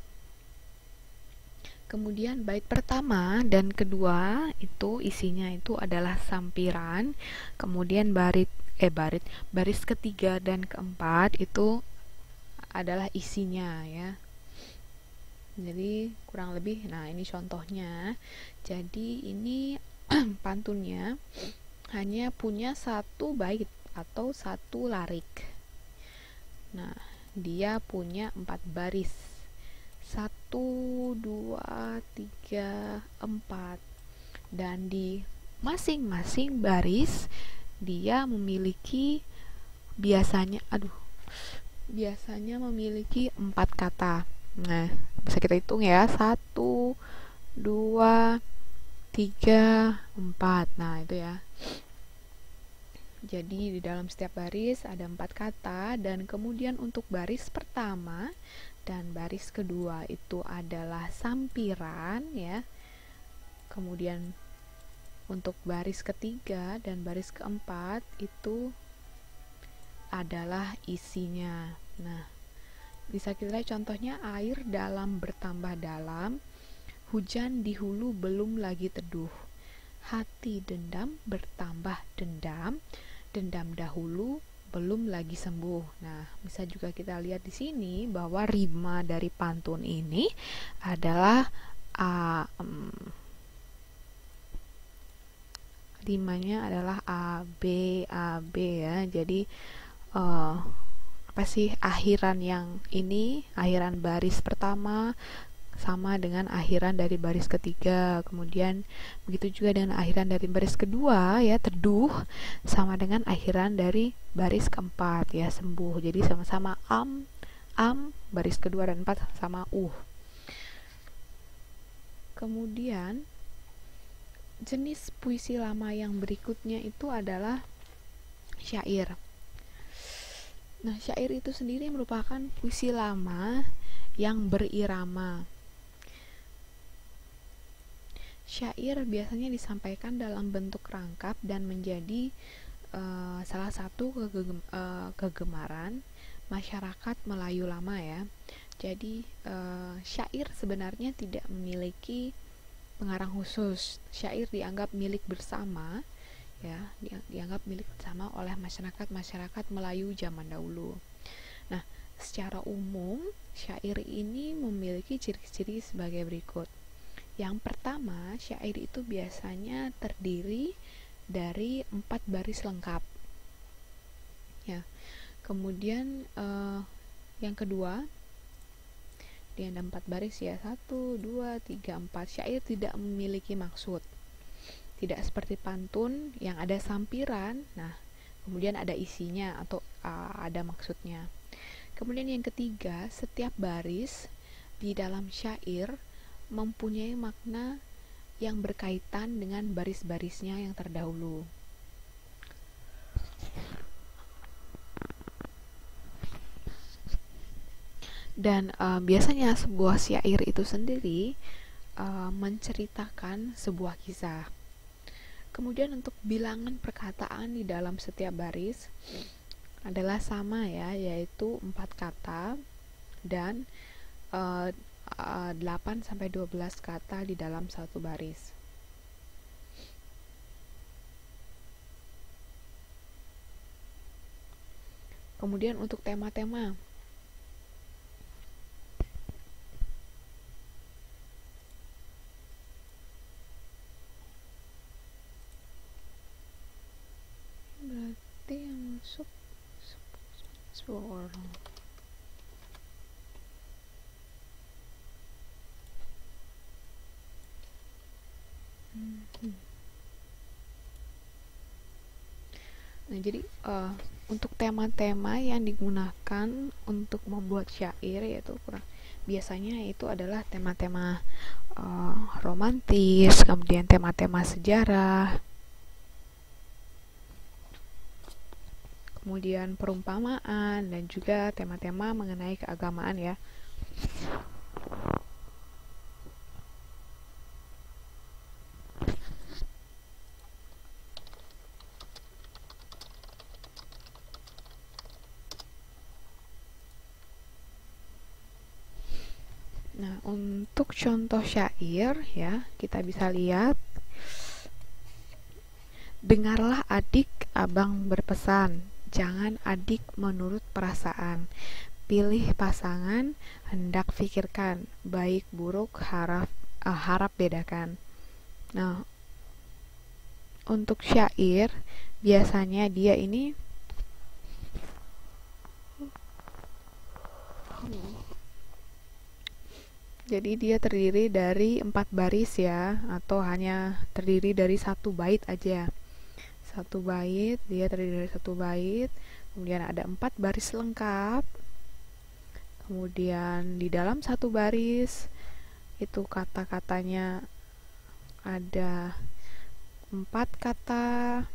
[SPEAKER 1] Kemudian bait pertama dan kedua itu isinya itu adalah sampiran. Kemudian barit eh barit baris ketiga dan keempat itu adalah isinya ya. Jadi kurang lebih, nah ini contohnya. Jadi ini pantunnya hanya punya satu bait atau satu larik. Nah, dia punya empat baris. Satu, dua, tiga, empat. Dan di masing-masing baris dia memiliki biasanya, aduh, biasanya memiliki empat kata. Nah, bisa kita hitung ya, satu, dua, tiga, empat. Nah, itu ya. Jadi di dalam setiap baris ada empat kata, dan kemudian untuk baris pertama dan baris kedua itu adalah sampiran ya. Kemudian untuk baris ketiga dan baris keempat itu adalah isinya. Nah, bisa kita lihat contohnya, air dalam bertambah dalam, hujan di hulu belum lagi teduh, hati dendam bertambah dendam, dendam dahulu belum lagi sembuh. Nah, bisa juga kita lihat di sini bahwa rima dari pantun ini adalah uh, um, rimanya adalah A B A B ya. Jadi uh, apa sih akhiran yang ini, akhiran baris pertama sama dengan akhiran dari baris ketiga, kemudian begitu juga dengan akhiran dari baris kedua ya, teduh, sama dengan akhiran dari baris keempat ya, sembuh. Jadi sama-sama am, am, baris kedua dan empat sama uh. Kemudian jenis puisi lama yang berikutnya itu adalah syair. Nah, syair itu sendiri merupakan puisi lama yang berirama. Syair biasanya disampaikan dalam bentuk rangkap dan menjadi uh, salah satu kegem, uh, kegemaran masyarakat Melayu lama ya. Jadi uh, syair sebenarnya tidak memiliki pengarang khusus. Syair dianggap milik bersama ya, dianggap milik bersama oleh masyarakat-masyarakat Melayu zaman dahulu. Nah, secara umum syair ini memiliki ciri-ciri sebagai berikut. Yang pertama, syair itu biasanya terdiri dari empat baris lengkap. Ya. Kemudian uh, yang kedua, dia ada empat baris ya, satu, dua, tiga, empat. Syair tidak memiliki maksud. Tidak seperti pantun yang ada sampiran. Nah, kemudian ada isinya atau uh, ada maksudnya. Kemudian yang ketiga, setiap baris di dalam syair mempunyai makna yang berkaitan dengan baris-barisnya yang terdahulu. Dan uh, biasanya sebuah syair itu sendiri uh, menceritakan sebuah kisah. Kemudian untuk bilangan perkataan di dalam setiap baris adalah sama ya, yaitu empat kata dan uh, delapan sampai dua belas kata di dalam satu baris. Kemudian untuk tema-tema, berarti yang masuk sepuluh orang. Nah, jadi uh, untuk tema-tema yang digunakan untuk membuat syair yaitu kurang biasanya itu adalah tema-tema uh, romantis, kemudian tema-tema sejarah, kemudian perumpamaan, dan juga tema-tema mengenai keagamaan ya. untuk contoh syair ya, kita bisa lihat. Dengarlah adik, abang berpesan, jangan adik menurut perasaan. Pilih pasangan, hendak pikirkan, baik buruk harap uh, harap bedakan. Nah, untuk syair biasanya dia ini jadi dia terdiri dari empat baris ya, atau hanya terdiri dari satu bait aja. Satu bait, dia terdiri dari satu bait, kemudian ada empat baris lengkap. Kemudian di dalam satu baris itu kata-katanya ada empat kata.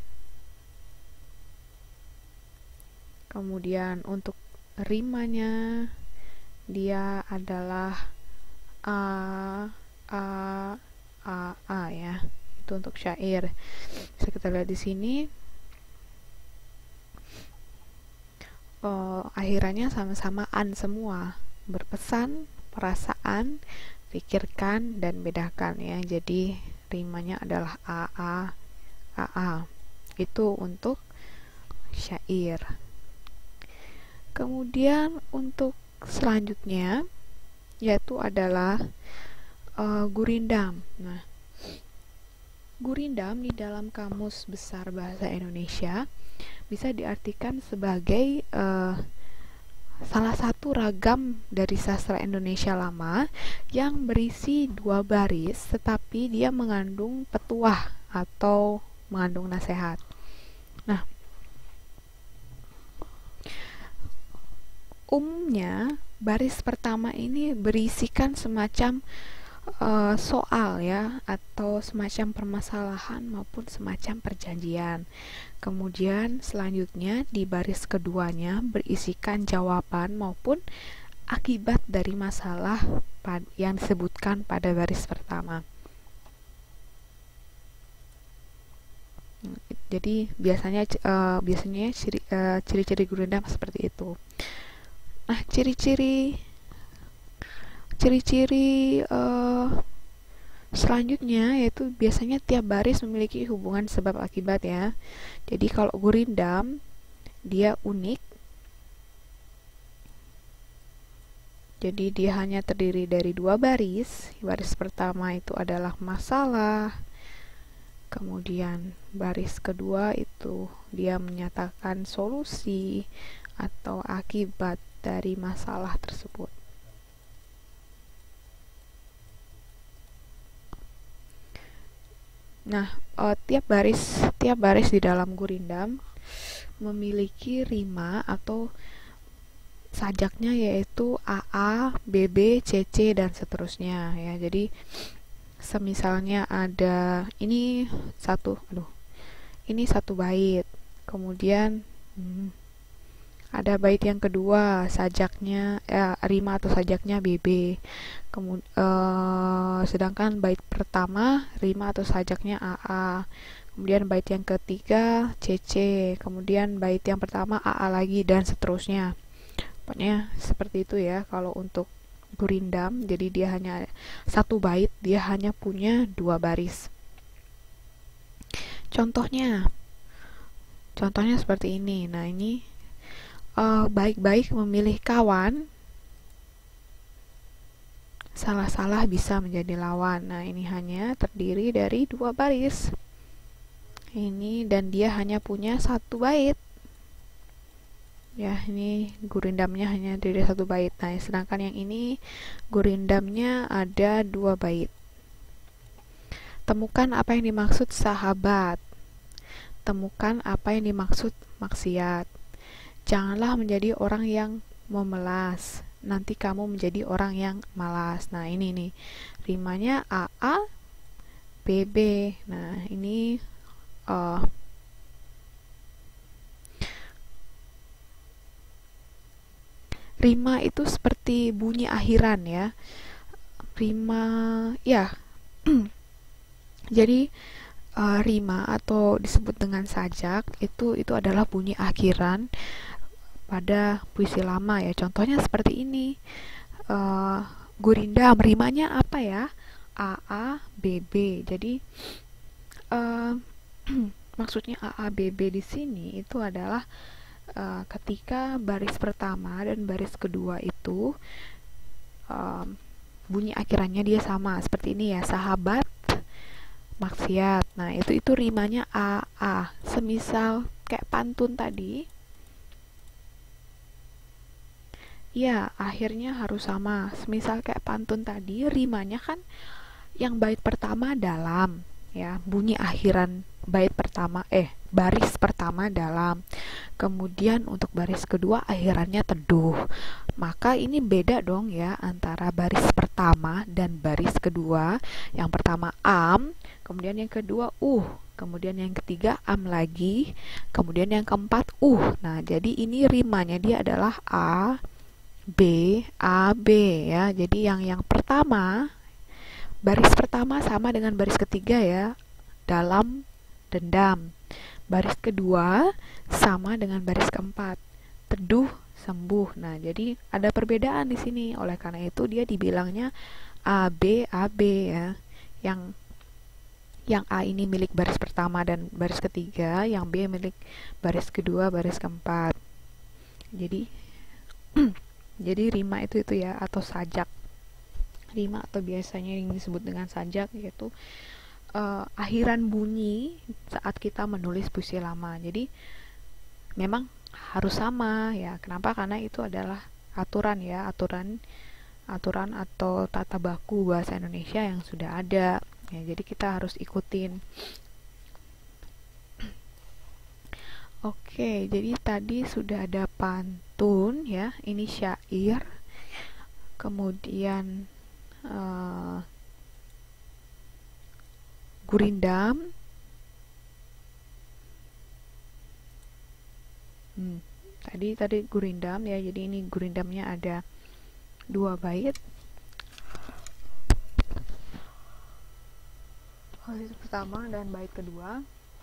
[SPEAKER 1] Kemudian untuk rimanya dia adalah a a a a ya. Itu untuk syair. Bisa kita lihat di sini. Oh, akhirannya sama-sama an semua. Berpesan, perasaan, pikirkan dan bedakan ya. Jadi rimanya adalah a a a a. Itu untuk syair. Kemudian untuk selanjutnya yaitu adalah uh, gurindam. Nah, gurindam di dalam Kamus Besar Bahasa Indonesia bisa diartikan sebagai uh, salah satu ragam dari sastra Indonesia lama yang berisi dua baris tetapi dia mengandung petuah atau mengandung nasihat. Nah, umumnya baris pertama ini berisikan semacam uh, soal ya, atau semacam permasalahan maupun semacam perjanjian. Kemudian selanjutnya di baris keduanya berisikan jawaban maupun akibat dari masalah yang disebutkan pada baris pertama. Jadi biasanya uh, biasanya ciri, uh, ciri-ciri gurindam seperti itu. Nah, ciri-ciri ciri-ciri uh, selanjutnya yaitu biasanya tiap baris memiliki hubungan sebab akibat ya. Jadi kalau gurindam dia unik. Jadi dia hanya terdiri dari dua baris. Baris pertama itu adalah masalah. Kemudian baris kedua itu dia menyatakan solusi atau akibat dari masalah tersebut. Nah, uh, tiap baris tiap baris di dalam gurindam memiliki rima atau sajaknya yaitu A A, B B, C C dan seterusnya ya. Jadi semisalnya ada ini satu, aduh, ini satu bait. Kemudian hmm, ada bait yang kedua, sajaknya eh, rima atau sajaknya B B. Kemudian eh, sedangkan bait pertama rima atau sajaknya A A. Kemudian bait yang ketiga C C. Kemudian bait yang pertama A A lagi dan seterusnya. Pokoknya seperti itu ya kalau untuk gurindam. Jadi dia hanya satu bait, dia hanya punya dua baris. Contohnya, contohnya seperti ini. Nah ini Uh, baik-baik memilih kawan, salah-salah bisa menjadi lawan. Nah ini hanya terdiri dari dua baris ini dan dia hanya punya satu bait ya. Ini gurindamnya hanya dari satu bait. Nah sedangkan yang ini gurindamnya ada dua bait. Temukan apa yang dimaksud sahabat, temukan apa yang dimaksud maksiat. Janganlah menjadi orang yang memelas, nanti kamu menjadi orang yang malas. Nah ini nih rimanya A A B B. Nah ini uh, rima itu seperti bunyi akhiran ya. Rima ya. Jadi uh, rima atau disebut dengan sajak itu itu adalah bunyi akhiran pada puisi lama ya. Contohnya seperti ini. Uh, Gurindam, rimanya apa ya? A A B B. Jadi uh, maksudnya A A B B di sini itu adalah uh, ketika baris pertama dan baris kedua itu um, bunyi akhirannya dia sama seperti ini ya, sahabat maksiat. Nah, itu itu rimanya A A. Semisal kayak pantun tadi, ya akhirnya harus sama. Semisal kayak pantun tadi, rimanya kan yang bait pertama dalam, ya, bunyi akhiran bait pertama eh baris pertama dalam. Kemudian untuk baris kedua akhirannya teduh. Maka ini beda dong ya antara baris pertama dan baris kedua. Yang pertama am, kemudian yang kedua uh, kemudian yang ketiga am lagi, kemudian yang keempat uh. Nah, jadi ini rimanya dia adalah a b a b ya. Jadi yang yang pertama, baris pertama sama dengan baris ketiga ya, dalam dendam. Baris kedua sama dengan baris keempat, teduh sembuh. Nah, jadi ada perbedaan di sini. Oleh karena itu dia dibilangnya A B A B ya. Yang yang A ini milik baris pertama dan baris ketiga, yang B milik baris kedua, baris keempat. Jadi jadi rima itu itu ya, atau sajak. Rima atau biasanya yang disebut dengan sajak, yaitu uh, akhiran bunyi saat kita menulis puisi lama. Jadi memang harus sama ya. Kenapa? Karena itu adalah aturan ya, aturan aturan atau tata baku bahasa Indonesia yang sudah ada. Ya, jadi kita harus ikutin. Oke, jadi tadi sudah ada pantun ya. Ini syair. Kemudian uh, gurindam. Hmm, tadi tadi gurindam ya. Jadi ini gurindamnya ada dua bait. Bait pertama dan bait kedua.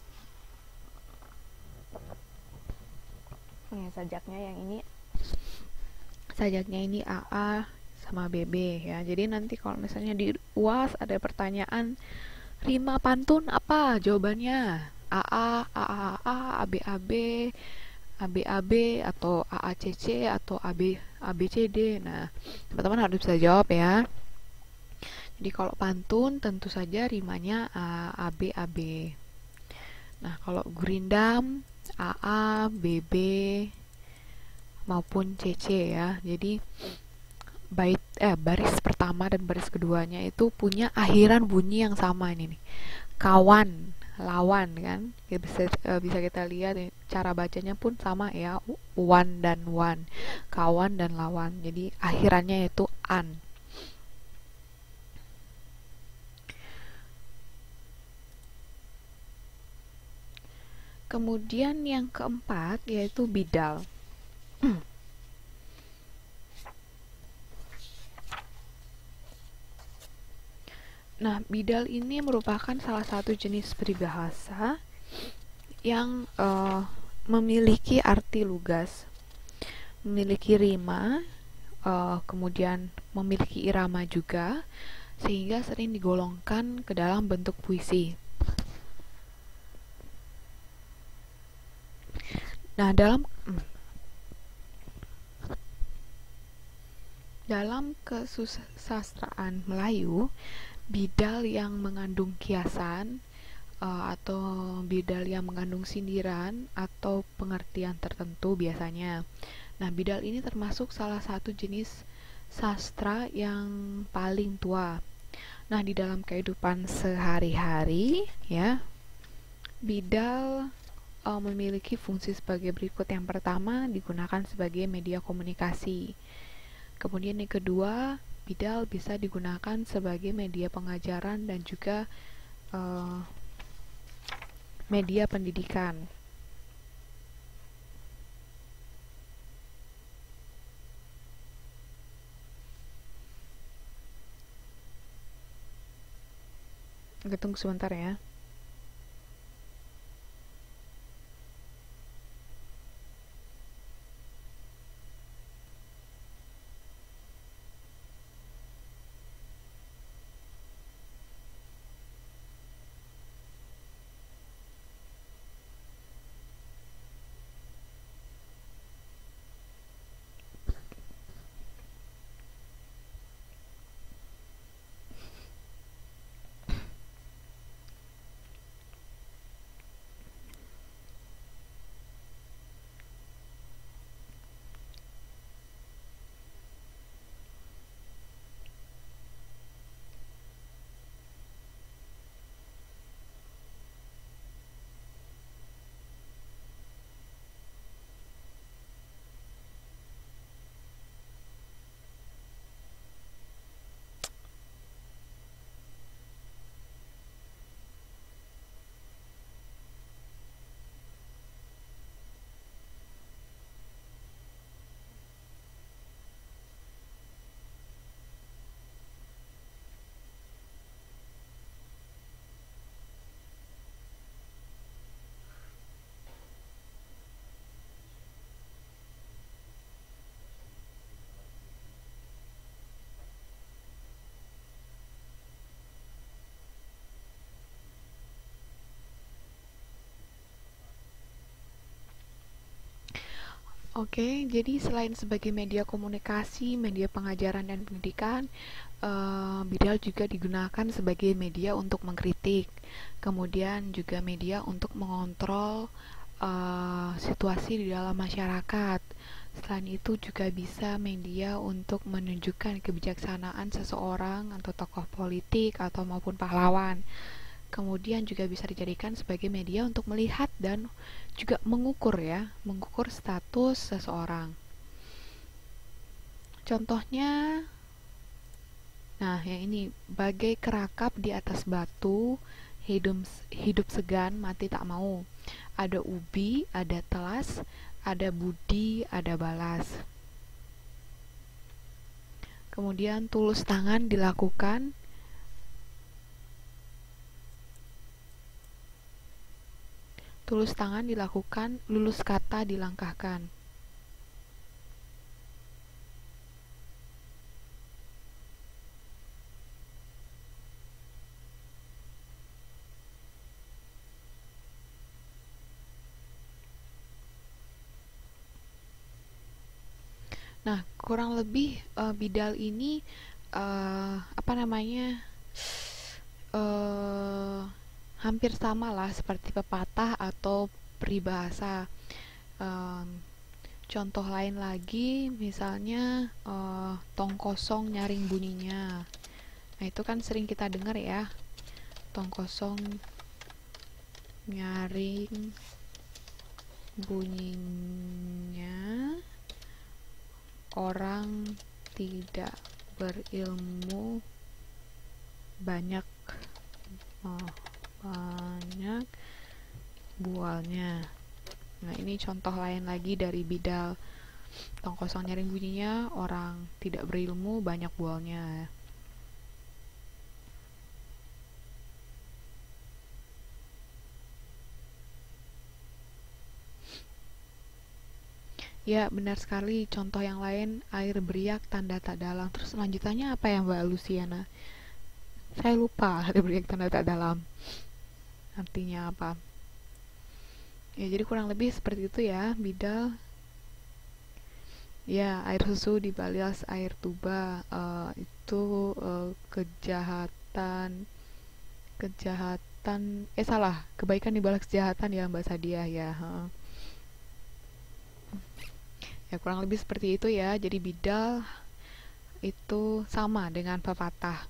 [SPEAKER 1] Ya, sajaknya yang ini sajaknya ini A A sama B B ya. Jadi nanti kalau misalnya di U A S ada pertanyaan rima pantun apa jawabannya? A A, A A A, A B A B, A B A B, atau A A C C, atau A B A B C D. Nah, teman-teman harus bisa jawab ya. Jadi kalau pantun tentu saja rimanya A, A B A B. Nah, kalau gurindam A A, B B maupun C C ya. Jadi bait eh baris pertama dan baris keduanya itu punya akhiran bunyi yang sama ini nih. Kawan, lawan kan. Ya, bisa uh, bisa kita lihat nih, cara bacanya pun sama ya. Wan dan wan. Kawan dan lawan. Jadi akhirannya itu an. Kemudian yang keempat yaitu bidal. Nah, bidal ini merupakan salah satu jenis peribahasa yang uh, memiliki arti lugas, memiliki rima, uh, kemudian memiliki irama juga, sehingga sering digolongkan ke dalam bentuk puisi. Nah, dalam dalam kesusastraan Melayu, bidal yang mengandung kiasan uh, atau bidal yang mengandung sindiran atau pengertian tertentu biasanya. Nah, bidal ini termasuk salah satu jenis sastra yang paling tua. Nah, di dalam kehidupan sehari-hari ya, bidal uh, memiliki fungsi sebagai berikut. Yang pertama, digunakan sebagai media komunikasi. Kemudian yang kedua, bidal bisa digunakan sebagai media pengajaran dan juga uh, media pendidikan. Tunggu sebentar ya. Oke, jadi selain sebagai media komunikasi, media pengajaran dan pendidikan, eh, Bidal juga digunakan sebagai media untuk mengkritik, kemudian juga media untuk mengontrol eh, situasi di dalam masyarakat. Selain itu juga bisa media untuk menunjukkan kebijaksanaan seseorang atau tokoh politik atau maupun pahlawan. Kemudian juga bisa dijadikan sebagai media untuk melihat dan juga mengukur ya, mengukur status seseorang. Contohnya, nah yang ini, bagai kerakap di atas batu, hidup hidup segan, mati tak mau. Ada ubi, ada telas, ada budi, ada balas. Kemudian tulus tangan dilakukan, tulus tangan dilakukan, lulus kata dilangkahkan. Nah, kurang lebih uh, Bidal ini uh, apa namanya uh, hampir sama lah seperti pepatah atau peribahasa. Um, contoh lain lagi, misalnya uh, tong kosong nyaring bunyinya. Nah, itu kan sering kita dengar ya. Tong kosong nyaring bunyinya, orang tidak berilmu banyak oh, banyak bualnya. Nah, ini contoh lain lagi dari Bidal. Tong kosong nyaring bunyinya, orang tidak berilmu banyak bualnya. Ya, benar sekali. Contoh yang lain, air beriak tanda tak dalam. Terus lanjutannya apa ya Mbak Luciana? Saya lupa, air beriak tanda tak dalam. Artinya apa? Ya, jadi kurang lebih seperti itu ya, Bidal. Ya, air susu dibalas air tuba, uh, itu uh, kejahatan, kejahatan, eh salah, kebaikan dibalas kejahatan ya Mbak Sadia ya. Uh. Ya kurang lebih seperti itu ya. Jadi Bidal itu sama dengan pepatah.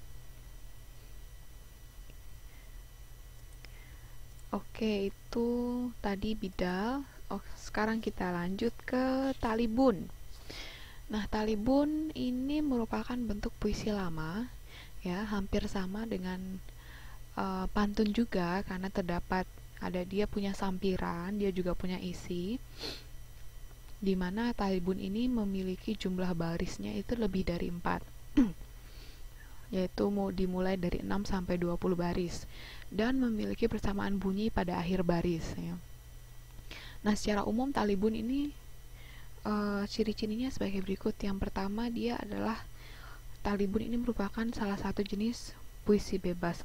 [SPEAKER 1] Oke, itu tadi Bidal. Oh, sekarang kita lanjut ke Talibun. Nah, Talibun ini merupakan bentuk puisi lama, ya, hampir sama dengan uh, pantun juga, karena terdapat ada dia punya sampiran, dia juga punya isi, di mana Talibun ini memiliki jumlah barisnya itu lebih dari empat, yaitu mau dimulai dari enam sampai dua puluh baris, dan memiliki persamaan bunyi pada akhir baris, ya. Nah, secara umum Talibun ini uh, ciri-cirinya sebagai berikut. Yang pertama, dia adalah Talibun ini merupakan salah satu jenis puisi bebas.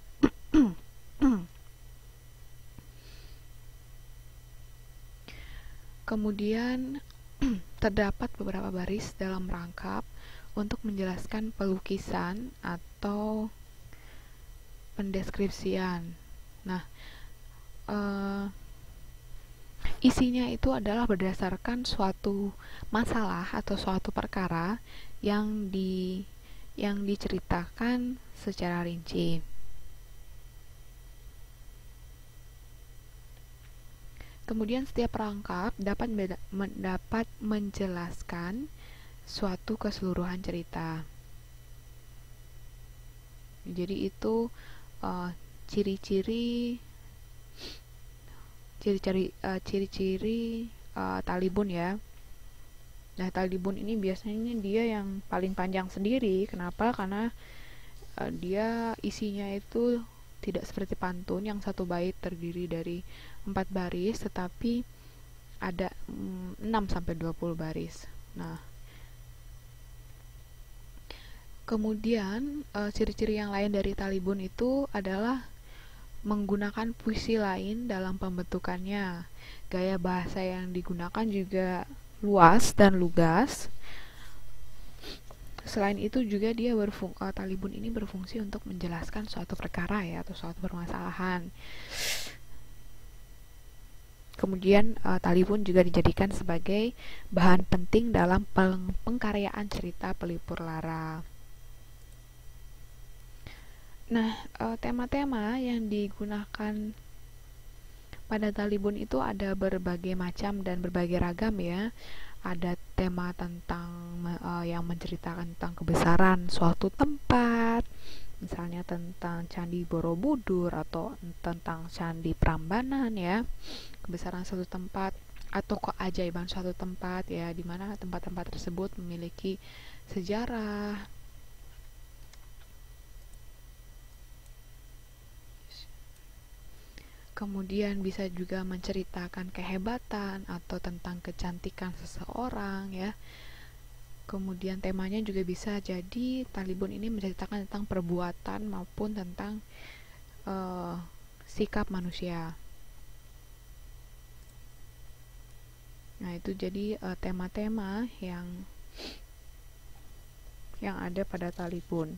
[SPEAKER 1] Kemudian terdapat beberapa baris dalam rangkap untuk menjelaskan pelukisan atau pendeskripsian. Nah, uh, isinya itu adalah berdasarkan suatu masalah atau suatu perkara yang di yang diceritakan secara rinci. Kemudian setiap perangkap dapat dapat menjelaskan suatu keseluruhan cerita. Jadi itu uh, ciri-ciri ciri-ciri uh, ciri-ciri uh, Talibun ya. Nah, Talibun ini biasanya dia yang paling panjang sendiri. Kenapa? Karena uh, dia isinya itu tidak seperti pantun yang satu bait terdiri dari empat baris, tetapi ada mm, enam sampai dua puluh baris. Nah, kemudian uh, ciri-ciri yang lain dari Talibun itu adalah menggunakan puisi lain dalam pembentukannya. Gaya bahasa yang digunakan juga luas dan lugas. Selain itu juga dia berfung uh, talibun ini berfungsi untuk menjelaskan suatu perkara ya atau suatu permasalahan. Kemudian uh, talibun juga dijadikan sebagai bahan penting dalam peng pengkaryaan cerita pelipur lara. Nah, uh, tema-tema yang digunakan pada talibun itu ada berbagai macam dan berbagai ragam ya. Ada tema tentang uh, yang menceritakan tentang kebesaran suatu tempat, misalnya tentang Candi Borobudur atau tentang Candi Prambanan ya, kebesaran suatu tempat atau keajaiban suatu tempat ya, di mana tempat-tempat tersebut memiliki sejarah. Kemudian bisa juga menceritakan kehebatan atau tentang kecantikan seseorang ya. Kemudian temanya juga bisa jadi talibun ini menceritakan tentang perbuatan maupun tentang uh, sikap manusia. Nah, itu jadi uh, tema-tema yang yang ada pada talibun.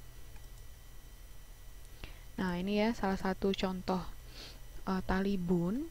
[SPEAKER 1] Nah, ini ya salah satu contoh uh, talibun.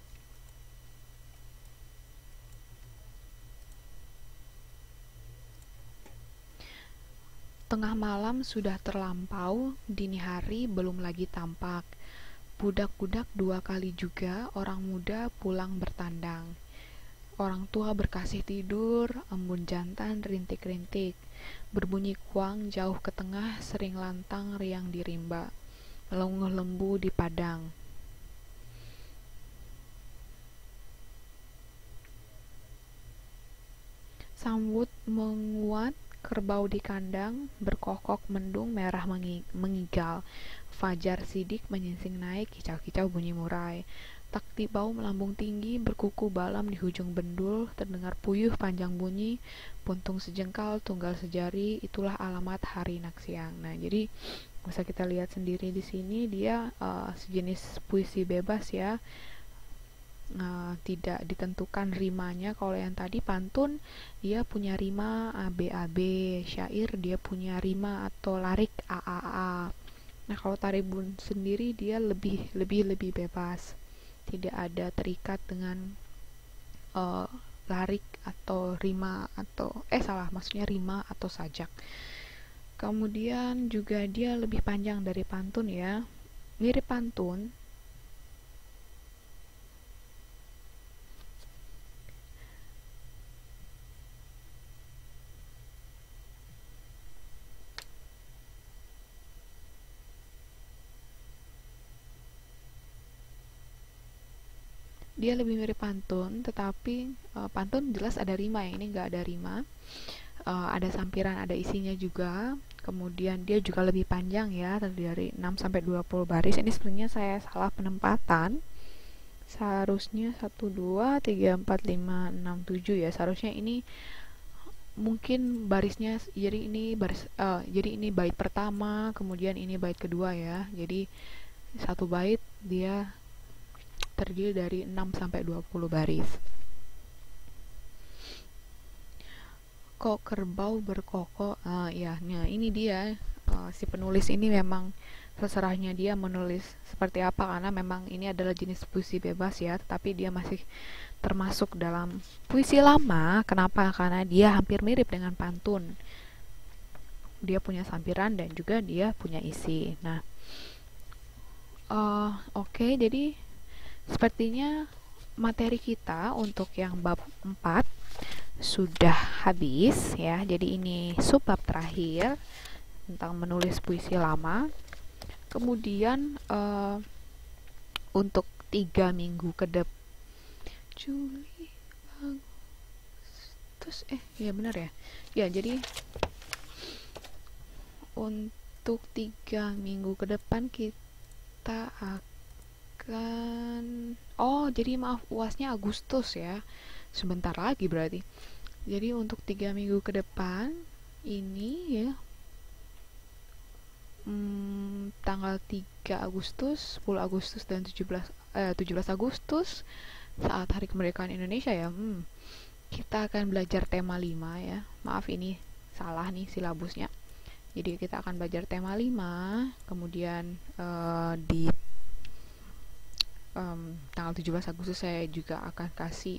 [SPEAKER 1] Tengah malam sudah terlampau, dini hari belum lagi tampak. Budak-budak dua kali juga, orang muda pulang bertandang. Orang tua berkasih tidur, embun jantan rintik-rintik. Berbunyi kuang jauh ke tengah, sering lantang riang di rimba. Melongoh lembu di padang. Sambut menguat, kerbau di kandang, berkokok mendung merah mengigal. Fajar sidik menyingsing naik, kicau-kicau bunyi murai. Tak tibau melambung tinggi, berkuku balam di hujung bendul, terdengar puyuh panjang bunyi, puntung sejengkal, tunggal sejari, itulah alamat hari naksiang. Nah, jadi bisa kita lihat sendiri di sini dia uh, sejenis puisi bebas ya. Uh, tidak ditentukan rimanya. Kalau yang tadi pantun dia punya rima A B A B, syair dia punya rima atau larik A A A. Nah, kalau talibun sendiri dia lebih lebih lebih bebas, tidak ada terikat dengan uh, larik atau rima atau eh salah maksudnya rima atau sajak. Kemudian juga dia lebih panjang dari pantun ya, mirip pantun. Dia lebih mirip pantun, tetapi uh, pantun jelas ada rima ya, ini nggak ada rima. Uh, ada sampiran, ada isinya juga. Kemudian dia juga lebih panjang ya, dari enam sampai dua puluh baris. Ini sebenarnya saya salah penempatan. Seharusnya satu, dua, tiga, empat, lima, enam, tujuh ya. Seharusnya ini mungkin barisnya, jadi ini baris uh, jadi ini bait pertama, kemudian ini bait kedua ya. Jadi satu bait dia terdiri dari enam sampai dua puluh baris. Kok kerbau berkokok, uh, ya, nah ini dia uh, si penulis ini memang terserahnya dia menulis seperti apa, karena memang ini adalah jenis puisi bebas ya, tetapi dia masih termasuk dalam puisi lama. Kenapa? Karena dia hampir mirip dengan pantun. Dia punya sampiran dan juga dia punya isi. Nah, uh, oke, okay, jadi sepertinya materi kita untuk yang bab empat sudah habis ya. Jadi ini subbab terakhir tentang menulis puisi lama. Kemudian uh, untuk tiga minggu ke depan, Juli, Agustus, eh ya benar ya. Ya, jadi untuk tiga minggu ke depan kita akan kan oh jadi maaf, uasnya Agustus ya, sebentar lagi berarti. Jadi untuk tiga minggu ke depan ini ya, hmm, tanggal tiga Agustus, sepuluh Agustus dan tujuh belas, eh, tujuh belas Agustus saat hari kemerdekaan Indonesia ya. hmm, kita akan belajar tema lima ya. Maaf ini salah nih silabusnya. Jadi kita akan belajar tema lima, kemudian uh, di um, tanggal tujuh belas Agustus saya juga akan kasih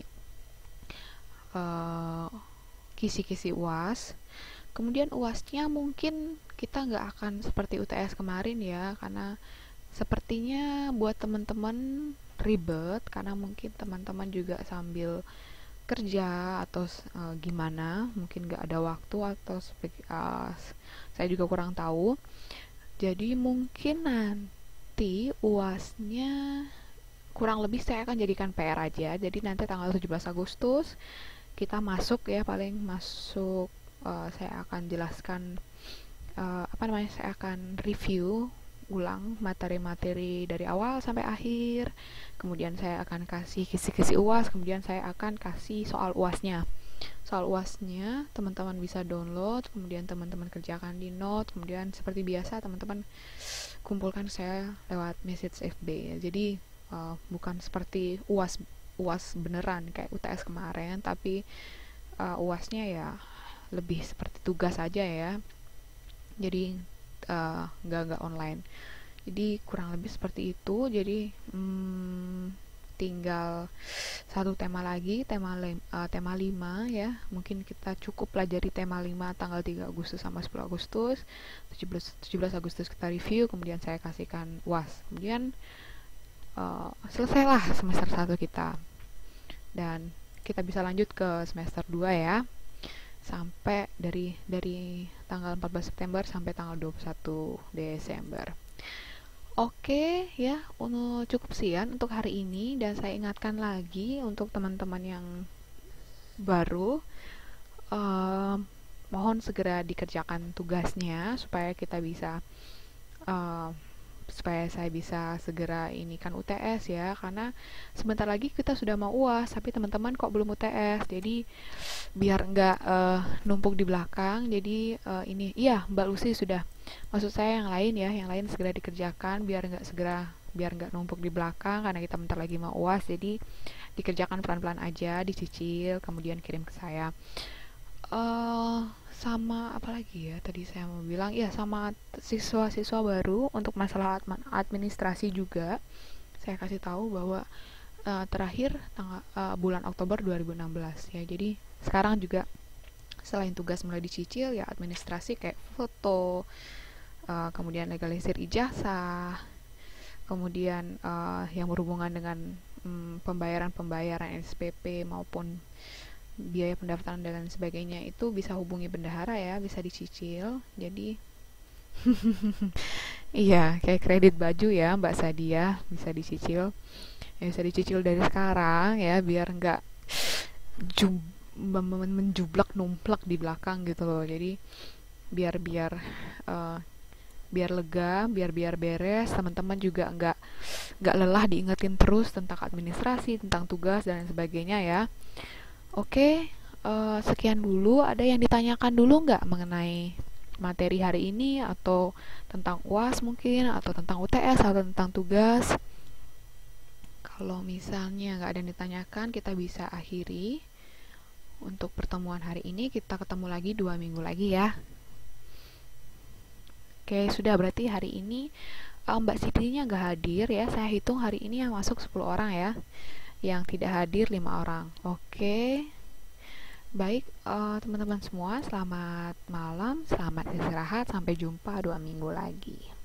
[SPEAKER 1] uh, kisi-kisi U A S. Kemudian U A S-nya mungkin kita nggak akan seperti U T S kemarin ya, karena sepertinya buat teman-teman ribet, karena mungkin teman-teman juga sambil kerja atau uh, gimana, mungkin nggak ada waktu atau uh, saya juga kurang tahu. Jadi mungkin nanti U A S-nya kurang lebih saya akan jadikan P R aja. Jadi nanti tanggal tujuh belas Agustus kita masuk ya, paling masuk uh, saya akan jelaskan uh, apa namanya, saya akan review ulang materi-materi dari awal sampai akhir. Kemudian saya akan kasih kisi-kisi U A S, kemudian saya akan kasih soal U A S-nya. Soal U A S-nya teman-teman bisa download, kemudian teman-teman kerjakan di note, kemudian seperti biasa teman-teman kumpulkan saya lewat message F B. Jadi uh, bukan seperti U A S U A S beneran kayak U T S kemarin, tapi uh, U A S-nya ya lebih seperti tugas aja ya. Jadi uh, nggak nggak online. Jadi kurang lebih seperti itu. Jadi hmm, tinggal satu tema lagi, tema uh, tema lima ya. Mungkin kita cukup pelajari tema lima tanggal tiga Agustus sama sepuluh Agustus. tujuh belas Agustus kita review, kemudian saya kasihkan U A S. Kemudian uh, selesailah semester satu kita. Dan kita bisa lanjut ke semester dua ya. Sampai dari dari tanggal empat belas September sampai tanggal dua puluh satu Desember. Oke ya, cukup sekian untuk hari ini, dan saya ingatkan lagi untuk teman-teman yang baru, uh, mohon segera dikerjakan tugasnya supaya kita bisa uh, supaya saya bisa segera ini kan U T S ya, karena sebentar lagi kita sudah mau U A S tapi teman-teman kok belum U T S. Jadi biar nggak uh, numpuk di belakang, jadi uh, ini iya Mbak Lucy sudah, maksud saya yang lain ya, yang lain segera dikerjakan biar nggak segera biar nggak numpuk di belakang, karena kita bentar lagi mau U A S. Jadi dikerjakan pelan-pelan aja, dicicil, kemudian kirim ke saya. Uh, sama apa lagi ya tadi saya mau bilang, ya sama siswa-siswa baru untuk masalah administrasi juga saya kasih tahu bahwa uh, terakhir tanggal uh, bulan Oktober dua ribu enam belas ya. Jadi sekarang juga selain tugas mulai dicicil ya, administrasi kayak foto, uh, kemudian legalisir ijazah, kemudian uh, yang berhubungan dengan um, pembayaran-pembayaran S P P maupun biaya pendaftaran dan lain sebagainya, itu bisa hubungi bendahara ya, bisa dicicil. Jadi iya, kayak kredit baju ya Mbak Sadia, bisa dicicil ya, bisa dicicil dari sekarang ya, biar nggak jum, menjublak numplak di belakang gitu loh. Jadi biar biar uh, biar lega, biar biar beres, teman-teman juga nggak nggak lelah diingetin terus tentang administrasi, tentang tugas dan lain sebagainya ya. Oke, uh, sekian dulu. Ada yang ditanyakan dulu nggak mengenai materi hari ini, atau tentang U A S mungkin, atau tentang U T S, atau tentang tugas? Kalau misalnya nggak ada yang ditanyakan, kita bisa akhiri untuk pertemuan hari ini. Kita ketemu lagi dua minggu lagi ya. Oke, sudah, berarti hari ini uh, Mbak Siti-nya nggak hadir ya. Saya hitung hari ini yang masuk sepuluh orang ya, yang tidak hadir lima orang. Oke, baik uh, teman-teman semua, selamat malam, selamat istirahat, sampai jumpa dua minggu lagi.